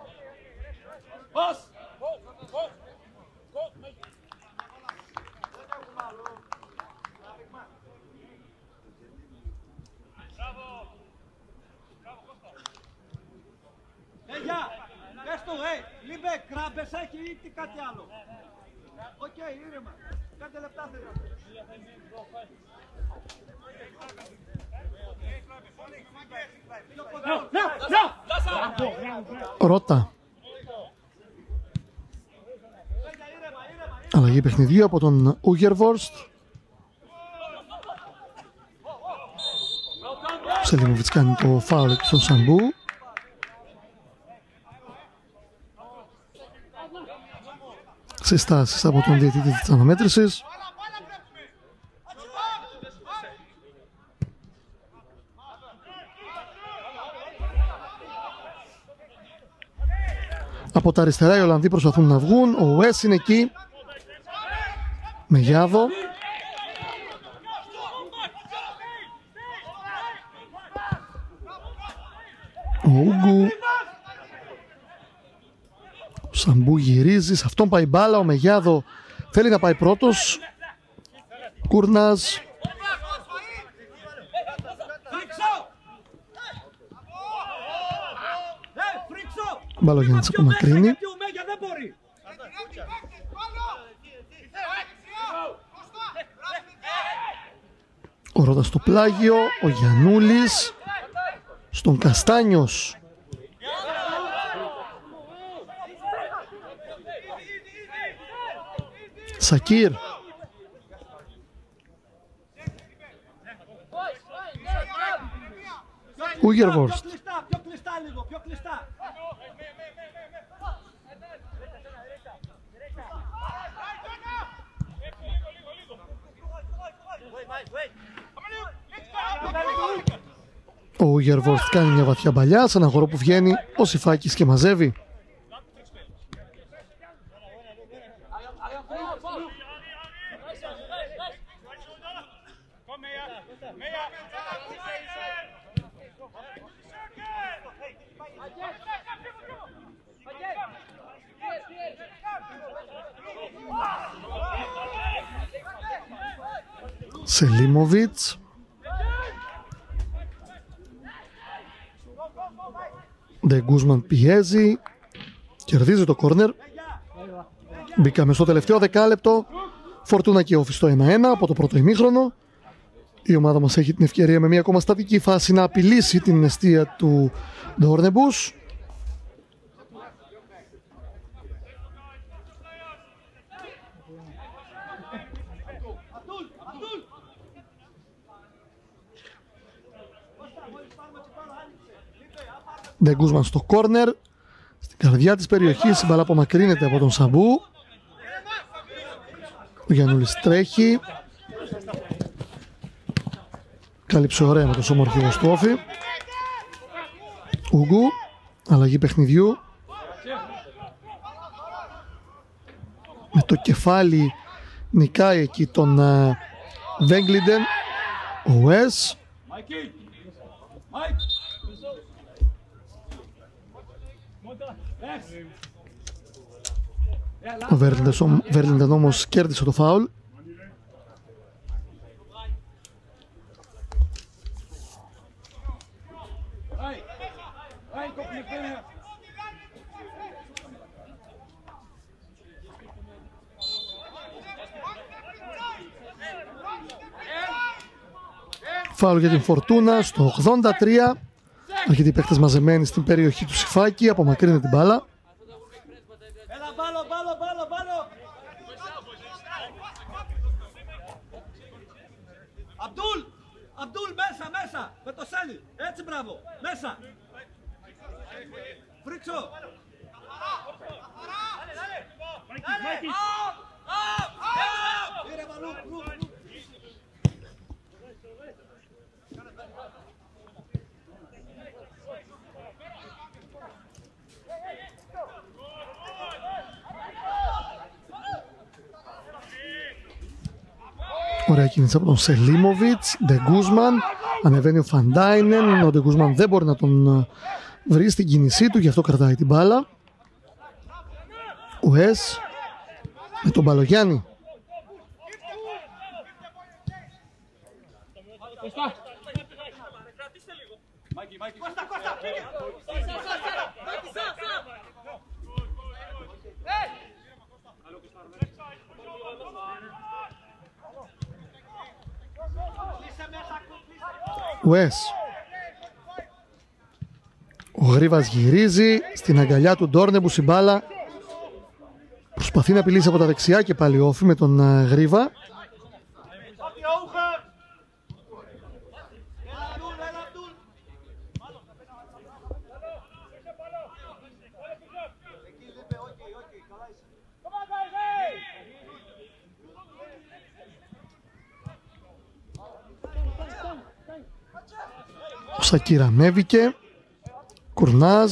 Ρώτα. Αλλαγή παιχνιδιού από τον Ούγερβορστ. Σελίμοβιτς κάνει το φάουλ στον Σαμπού. Συστάσεις από τον διαιτητή της αναμέτρησης. Από τα αριστερά οι Ολλανδοί προσπαθούν να βγουν. Ο Ουές είναι εκεί. Μεγιάδο. Ο Ούγκου. Ο Σαμπού γυρίζει. Σε αυτόν πάει μπάλα. Ο Μεγιάδο θέλει να πάει πρώτος. Κούρνας. Μπαλογιάννης απομακρύνει. Ο Ρώτας στο πλάγιο, ο Γιαννούλης στον Καστάνιος. Σακίρ. Ούγερβορστ. Ο Ούγερβορστ κάνει μια βαθιά παλιά σε ένα χώρο που βγαίνει ο Σιφάκης και μαζεύει. Σελίμοβιτς. Ντε Γκούσμαν πιέζει. Κερδίζει το κόρνερ. Μπήκαμε στο τελευταίο δεκάλεπτο. Φορτούνα και Όφη στο ένα ένα από το πρώτο ημίχρονο. Η ομάδα μας έχει την ευκαιρία με μια ακόμα στατική φάση να απειλήσει την εστία του Ντόρνεμπους. Ντε Γκούσμαν στο κόρνερ. Στην καρδιά της περιοχής η μπάλα απομακρύνεται από τον Σαμπού. Ο Γιαννούλης τρέχει. Κάλυψε ωραία με το σωμορχηγός του Όφη. Ούγκου. Αλλαγή παιχνιδιού. Με το κεφάλι νικάει εκεί τον uh, Βέγκλιντεν. Ο Βες. Ο Βέρλιντεν όμως κέρδισε το φάουλ. Φάουλ για την Φορτούνα στο ογδόντα τρία. Αρκετοί παίκτες μαζεμένοι στην περιοχή του Σιφάκη. Απομακρύνει την μπάλα. Abdul! Abdul μέσα, μέσα! Με το σέλι! Έτσι μπράβο! Μέσα! Φρίξο! Ωραία κίνηση από τον Σελίμοβιτς. Ντε Γκούσμαν. Ανεβαίνει ο Φαντάινεν. Ο Ντε Γκούσμαν δεν μπορεί να τον βρει στην κίνησή του, γι' αυτό κρατάει την μπάλα. Ο Ες με τον Μπαλογιάννη. Ουες. Ο Γρίβας γυρίζει στην αγκαλιά του Ντόρνεμπους η μπάλα. Προσπαθεί να απειλήσει από τα δεξιά και πάλι Όφη με τον uh, Γρίβα. Ο Σακίρ ανέβηκε. Κουρνάζ.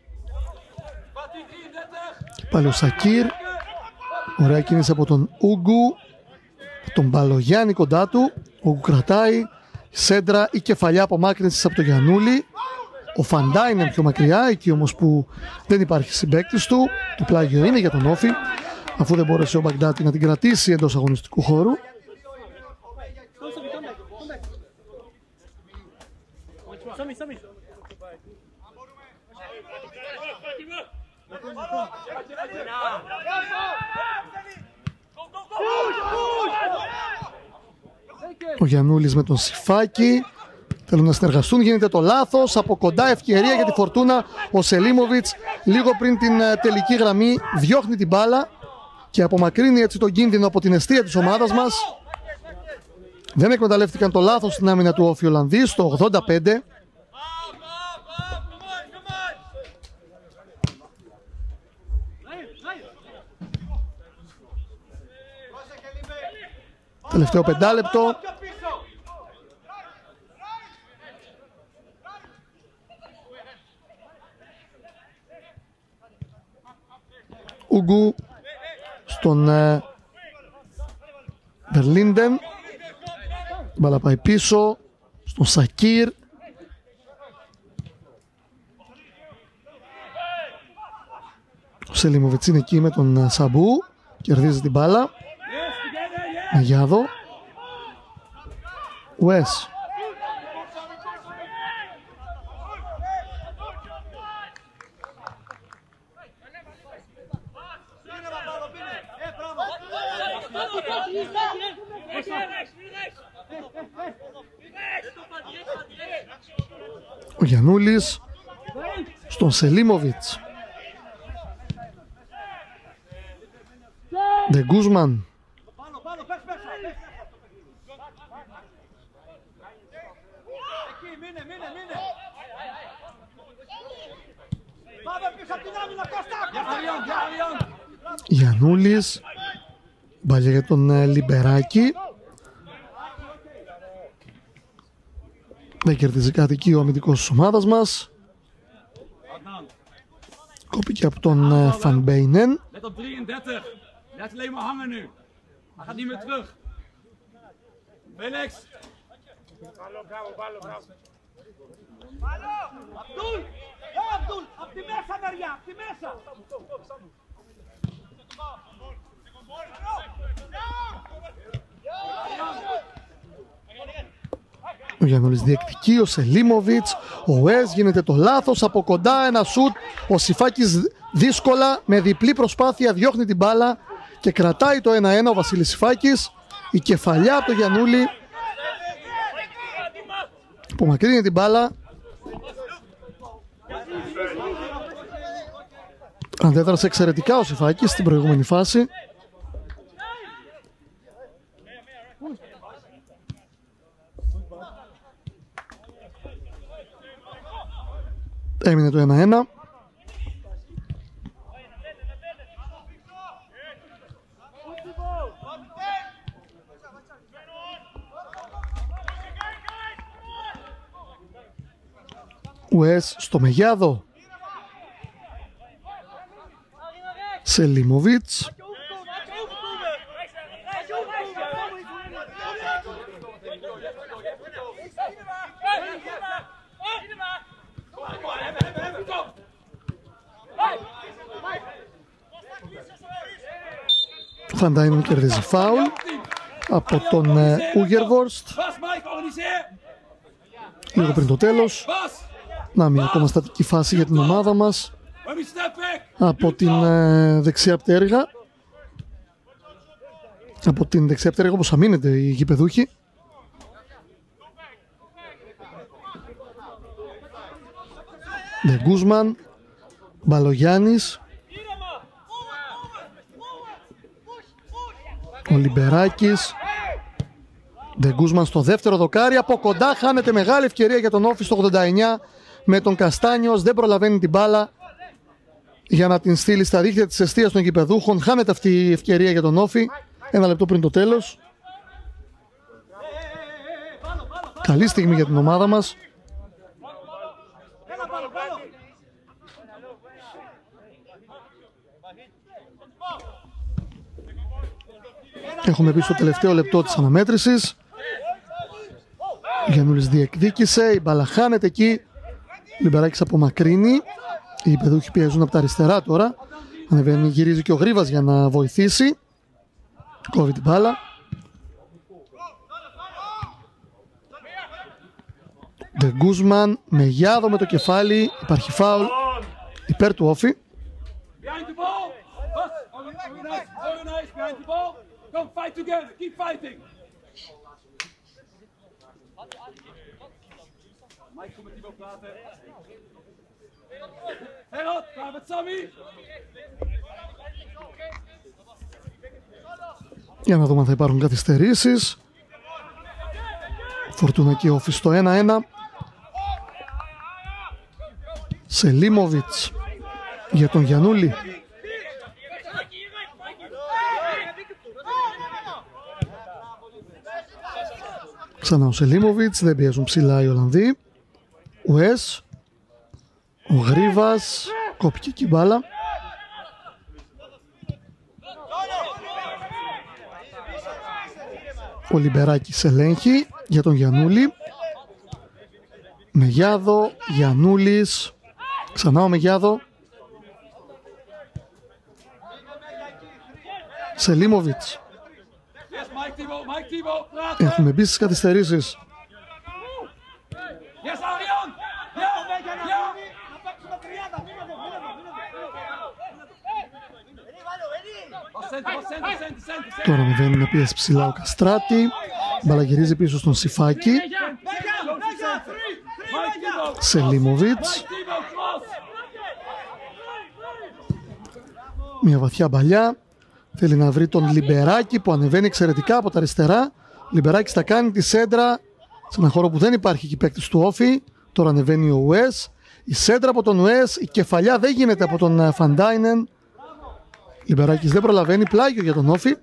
Και πάλι ο Σακίρ. Ωραία κίνηση από τον Ούγκου. Τον Μπαλογιάννη κοντά του. Ο Ούγκου κρατάει. Σέντρα ή κεφαλιά απομάκρυνσης από τον Γιαννούλη. Ο Φαντά είναι πιο μακριά. Εκεί όμως που δεν υπάρχει συμπαίκτης του. Το πλάγιο είναι για τον Όφη. Αφού δεν μπόρεσε ο Μπαγκντάτη να την κρατήσει εντός αγωνιστικού χώρου. Ο Γιαννούλης με τον Σιφάκη. Θέλουν να συνεργαστούν, γίνεται το λάθος. Από κοντά ευκαιρία για τη Φορτούνα. Ο Σελίμοβιτς λίγο πριν την τελική γραμμή διώχνει την μπάλα και απομακρύνει έτσι τον κίνδυνο από την εστία της ομάδας μας. Δεν εκμεταλλεύτηκαν το λάθος στην άμυνα του Όφη Ολλανδής στο ογδόντα πέντε. Τελευταίο πεντάλεπτο. Ούγκου στον ε, Μπερλίντεν. Μπάλα πάει πίσω στον Σακίρ. Ο Σελίμοβιτς είναι εκεί με τον Σαμπού. Κερδίζει την μπάλα. Μεγιάδο. Ουες. Ο Γιαννούλης στον Σελίμοβιτς. Ντε Γκούσμαν. Γιαννούλης. Μπάλια για τον ε, Λιμπεράκη. Δεν κερδίζει κάτι εκεί ο αμυντικός της ομάδας μας. Κόπηκε από τον ε, Φαν Μπέινεν. Laat alleen maar hangen nu. Hij gaat niet meer terug. Felix. Ballo, bravo, ballo, bravo. Ballo. Abdul. Ja, Abdul. Op die mesa, Maria. Op die mesa. Ο Γιαννούλης διεκδικεί, ο Σελίμοβιτς, ο Ουες, γίνεται το λάθος, από κοντά ένα σουτ, ο Σιφάκης δύσκολα με διπλή προσπάθεια διώχνει την μπάλα και κρατάει το ένα ένα ο Βασίλης Σιφάκης. Η κεφαλιά από το Γιαννούλη απομακρύνει την μπάλα. Αντέδρασε εξαιρετικά ο Σιφάκης στην προηγούμενη φάση. Έμεινε το ένα ένα. Ουες στο Μεγιάδο. Σελίμοβιτς. Φαντάινον κερδίζει φάουλ από τον Ούγερβορστ λίγο πριν το τέλος. Να μια ακόμα στατική φάση για την ομάδα μας από την ε, δεξιά πτέρυγα. Από την δεξιά πτέρυγα όπως αμήνεται οι γηπεδούχοι. Ντε Γκούσμαν, Μπαλογιάννης, ο Λιμπεράκης. Ντε Γκούσμαν στο δεύτερο δοκάρι, από κοντά χάνεται μεγάλη ευκαιρία για τον Όφη στο ογδόντα εννιά με τον Καστάνιος, δεν προλαβαίνει την μπάλα για να την στείλει στα δίχτυα της εστίας των γηπεδούχων. Χάνεται αυτή η ευκαιρία για τον Όφη ένα λεπτό πριν το τέλος. Καλή στιγμή για την ομάδα μας. Έχουμε πει στο τελευταίο λεπτό της αναμέτρησης. Γιαννούλης διεκδίκησε, η μπάλα χάνεται εκεί. Λιμπεράκης απομακρύνει. Οι γηπεδούχοι πιέζουν από τα αριστερά τώρα. Ανεβαίνει, γυρίζει και ο Γρίβας για να βοηθήσει. Κόβει την μπάλα. Ντε Γκούσμαν, Μεγιάδο με το κεφάλι. Υπάρχει φάουλ υπέρ του Όφη. Για να δούμε αν θα υπάρχουν καθυστερήσεις. Φορτούνα και Όφη στο ένα ένα. Σελίμοβιτς για τον Γιαννούλη. Ξανά ο Σελίμοβιτς, δεν πιέζουν ψηλά οι Ολλανδοί. Ουές, ο Γρίβας, κόπηκε και η μπάλα. Ο Λιμπεράκης ελέγχει για τον Γιαννούλη. Μεγιάδο, Γιαννούλης, ξανά ο Μεγιάδο. Σελίμοβιτς. Έχουμε μπει στις καθυστερήσεις. Τώρα ανεβαίνει να πιέσει ψηλά ο Καστράτη. Μπαλαγυρίζει πίσω στον Σιφάκη. Σελίμοβιτς. Μια βαθιά μπαλιά. Θέλει να βρει τον Λιμπεράκη που ανεβαίνει εξαιρετικά από τα αριστερά. Λιμπεράκης θα κάνει τη σέντρα σε ένα χώρο που δεν υπάρχει εκεί παίκτης του Όφη. Τώρα ανεβαίνει ο Ουές. Η σέντρα από τον Ουές, η κεφαλιά δεν γίνεται από τον Φαντάινεν. Λιμπεράκης δεν προλαβαίνει, πλάγιο για τον Όφη.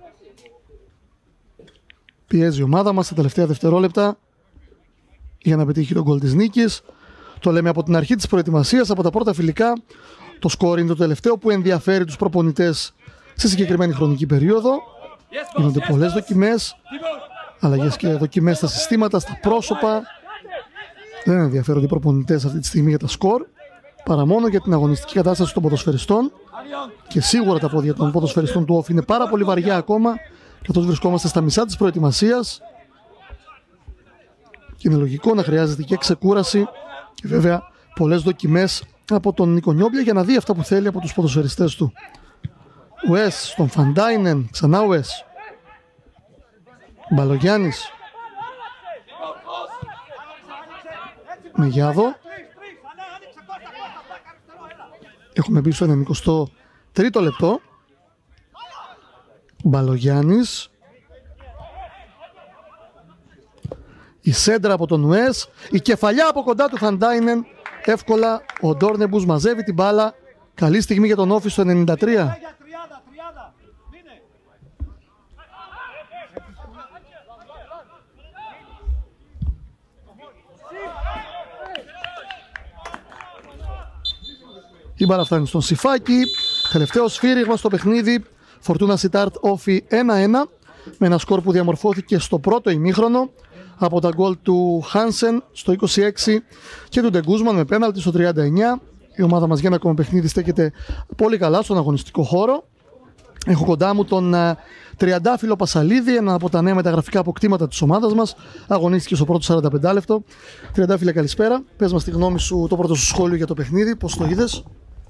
Πιέζει η ομάδα μας στα τελευταία δευτερόλεπτα για να πετύχει τον γκολ της νίκης. Το λέμε από την αρχή της προετοιμασίας, από τα πρώτα φιλικά. Το σκόρ είναι το τελευταίο που ενδιαφέρει τους προπονητές σε συγκεκριμένη χρονική περίοδο. Γίνονται πολλές δοκιμές, αλλαγές και δοκιμές στα συστήματα, στα πρόσωπα. Δεν ενδιαφέρονται οι προπονητές αυτή τη στιγμή για τα σκορ, παρά μόνο για την αγωνιστική κατάσταση των ποδοσφαιριστών. Και σίγουρα τα πόδια των ποδοσφαιριστών του Όφη είναι πάρα πολύ βαριά ακόμα, καθώς βρισκόμαστε στα μισά της προετοιμασίας. Και είναι λογικό να χρειάζεται και ξεκούραση και βέβαια πολλές δοκιμές από τον Νίκο Νιόμπλια για να δει αυτά που θέλει από τους ποδοσφαιριστές του. Ουές στον Φαντάινεν, ξανά Ουές. Μπαλογιάννης. Μεγιάδο. Έχουμε μπει στο ενενηκοστό τρίτο λεπτό. Μπαλογιάννης. Η σέντρα από τον Ουές. Η κεφαλιά από κοντά του Φαντάινεν. Εύκολα ο Ντόρνεμπους μαζεύει την μπάλα. Καλή στιγμή για τον Όφη στο ενενήντα τρία. Η μπάλα φτάνει στον Σιφάκη. Τελευταίο σφύριγμα στο παιχνίδι. Φορτούνα Σιτάρτ Όφη ένα ένα. Με ένα σκορ που διαμορφώθηκε στο πρώτο ημίχρονο από τα γκολ του Χάνσεν στο είκοσι έξι και του Ντεγκούσμαν με πέναλτι στο τριάντα εννιά. Η ομάδα μας για ένα ακόμα παιχνίδι στέκεται πολύ καλά στον αγωνιστικό χώρο. Έχω κοντά μου τον uh, Τριαντάφυλλο Πασαλίδη, ένα από τα νέα μεταγραφικά αποκτήματα της ομάδας μας. Αγωνίστηκε στο πρώτο σαράντα πέντε λεπτό. Τριαντάφυλλε, καλησπέρα. Πες μας τη γνώμη σου, το πρώτο σου σχόλιο για το παιχνίδι, πώς το είδες?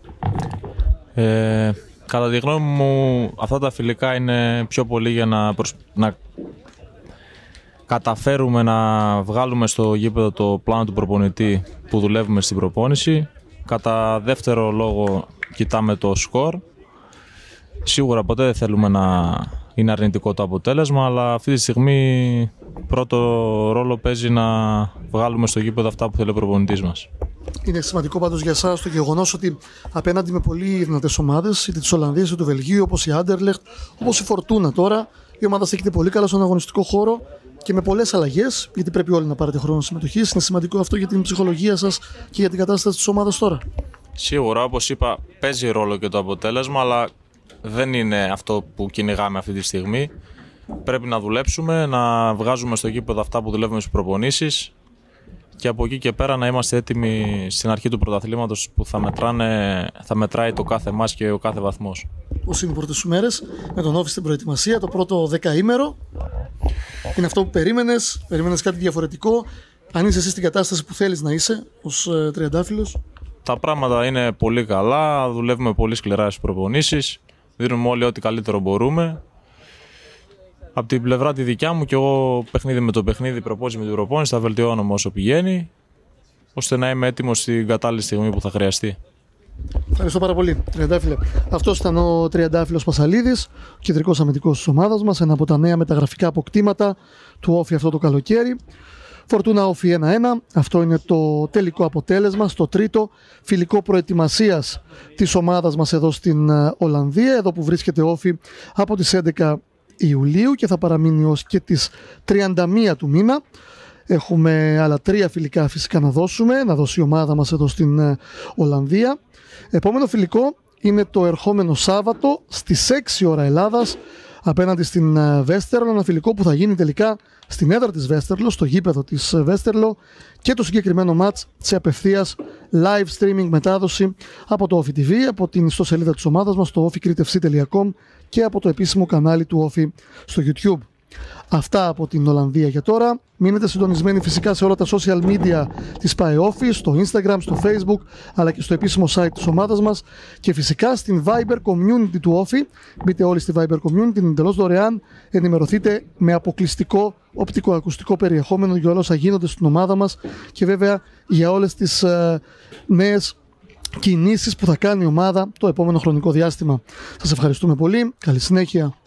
Ε, κατά τη γνώμη μου, αυτά τα φιλικά είναι πιο πολύ για να, προσ... να καταφέρουμε να βγάλουμε στο γήπεδο το πλάνο του προπονητή που δουλεύουμε στην προπόνηση. Κατά δεύτερο λόγο κοιτάμε το σκορ. Σίγουρα ποτέ δεν θέλουμε να είναι αρνητικό το αποτέλεσμα, αλλά αυτή τη στιγμή πρώτο ρόλο παίζει να βγάλουμε στο γήπεδο αυτά που θέλει ο προπονητής μας. Είναι σημαντικό πάντως για εσάς το γεγονός ότι απέναντι με πολύ δυνατές ομάδες, είτε της Ολλανδίας είτε του Βελγίου, όπως η Άντερλεχτ, όπως η Φορτούνα τώρα, η ομάδα στέκεται πολύ καλά στον αγωνιστικό χώρο και με πολλές αλλαγές, γιατί πρέπει όλοι να πάρετε χρόνο συμμετοχής. Είναι σημαντικό αυτό για την ψυχολογία σας και για την κατάσταση της ομάδας τώρα. Σίγουρα, όπως είπα, παίζει ρόλο και το αποτέλεσμα, αλλά δεν είναι αυτό που κυνηγάμε αυτή τη στιγμή. Πρέπει να δουλέψουμε, να βγάζουμε στο γήπεδο αυτά που δουλεύουμε στις προπονήσεις και από εκεί και πέρα να είμαστε έτοιμοι στην αρχή του πρωταθλήματος που θα, μετράνε, θα μετράει το κάθε μας και ο κάθε βαθμός. Πώς είναι οι πρώτες σου μέρες με τον Όφη στην προετοιμασία, το πρώτο δεκαήμερο? Είναι αυτό που περίμενες, περίμενες κάτι διαφορετικό? Αν είσαι εσύ στην κατάσταση που θέλεις να είσαι ως ε, τριαντάφυλλος? Τα πράγματα είναι πολύ καλά, δουλεύουμε πολύ σκληρά στις προπονήσεις, δίνουμε όλοι ό,τι καλύτερο μπορούμε Από την πλευρά τη δικιά μου και εγώ παιχνίδι με το παιχνίδι, προπόνηση με την προπόνηση, θα βελτιώνομαι όσο πηγαίνει, ώστε να είμαι έτοιμος στην κατάλληλη στιγμή που θα χρειαστεί. Ευχαριστώ πάρα πολύ, Τριαντάφυλλε. Αυτός ήταν ο Τριαντάφυλλος Πασαλίδης, ο κεντρικός αμυντικός της ομάδας μας, ένα από τα νέα μεταγραφικά αποκτήματα του Όφη αυτό το καλοκαίρι. Φορτούνα Όφη ένα ένα, αυτό είναι το τελικό αποτέλεσμα στο τρίτο φιλικό προετοιμασίας της ομάδας μας εδώ στην Ολλανδία, εδώ που βρίσκεται Όφη από τις έντεκα Ιουλίου και θα παραμείνει ως και τις τριάντα μία του μήνα. Έχουμε άλλα τρία φιλικά φυσικά να δώσουμε, να δώσει η ομάδα μας εδώ στην Ολλανδία. Επόμενο φιλικό είναι το ερχόμενο Σάββατο στις έξι ώρα Ελλάδας απέναντι στην Βέστερλο, ένα φιλικό που θα γίνει τελικά στην έδρα της Βέστερλο, στο γήπεδο της Βέστερλο, και το συγκεκριμένο μάτς σε απευθείας live streaming μετάδοση από το Όφη τι βι, από την ιστοσελίδα της ομάδας μας, το όφι κρήτε εφ σι τελεία κομ, και από το επίσημο κανάλι του Όφη στο YouTube. Αυτά από την Ολλανδία για τώρα. Μείνετε συντονισμένοι φυσικά σε όλα τα social media της Πάε Όφη, στο Instagram, στο Facebook, αλλά και στο επίσημο site της ομάδας μας, και φυσικά στην Viber Community του Όφη. Μπείτε όλοι στη Viber Community, είναι εντελώς δωρεάν. Ενημερωθείτε με αποκλειστικό οπτικοακουστικό περιεχόμενο για όλα όσα γίνονται στην ομάδα μας και βέβαια για όλες τις ε, νέες κινήσεις που θα κάνει η ομάδα το επόμενο χρονικό διάστημα. Σας ευχαριστούμε πολύ. Καλή συνέχεια.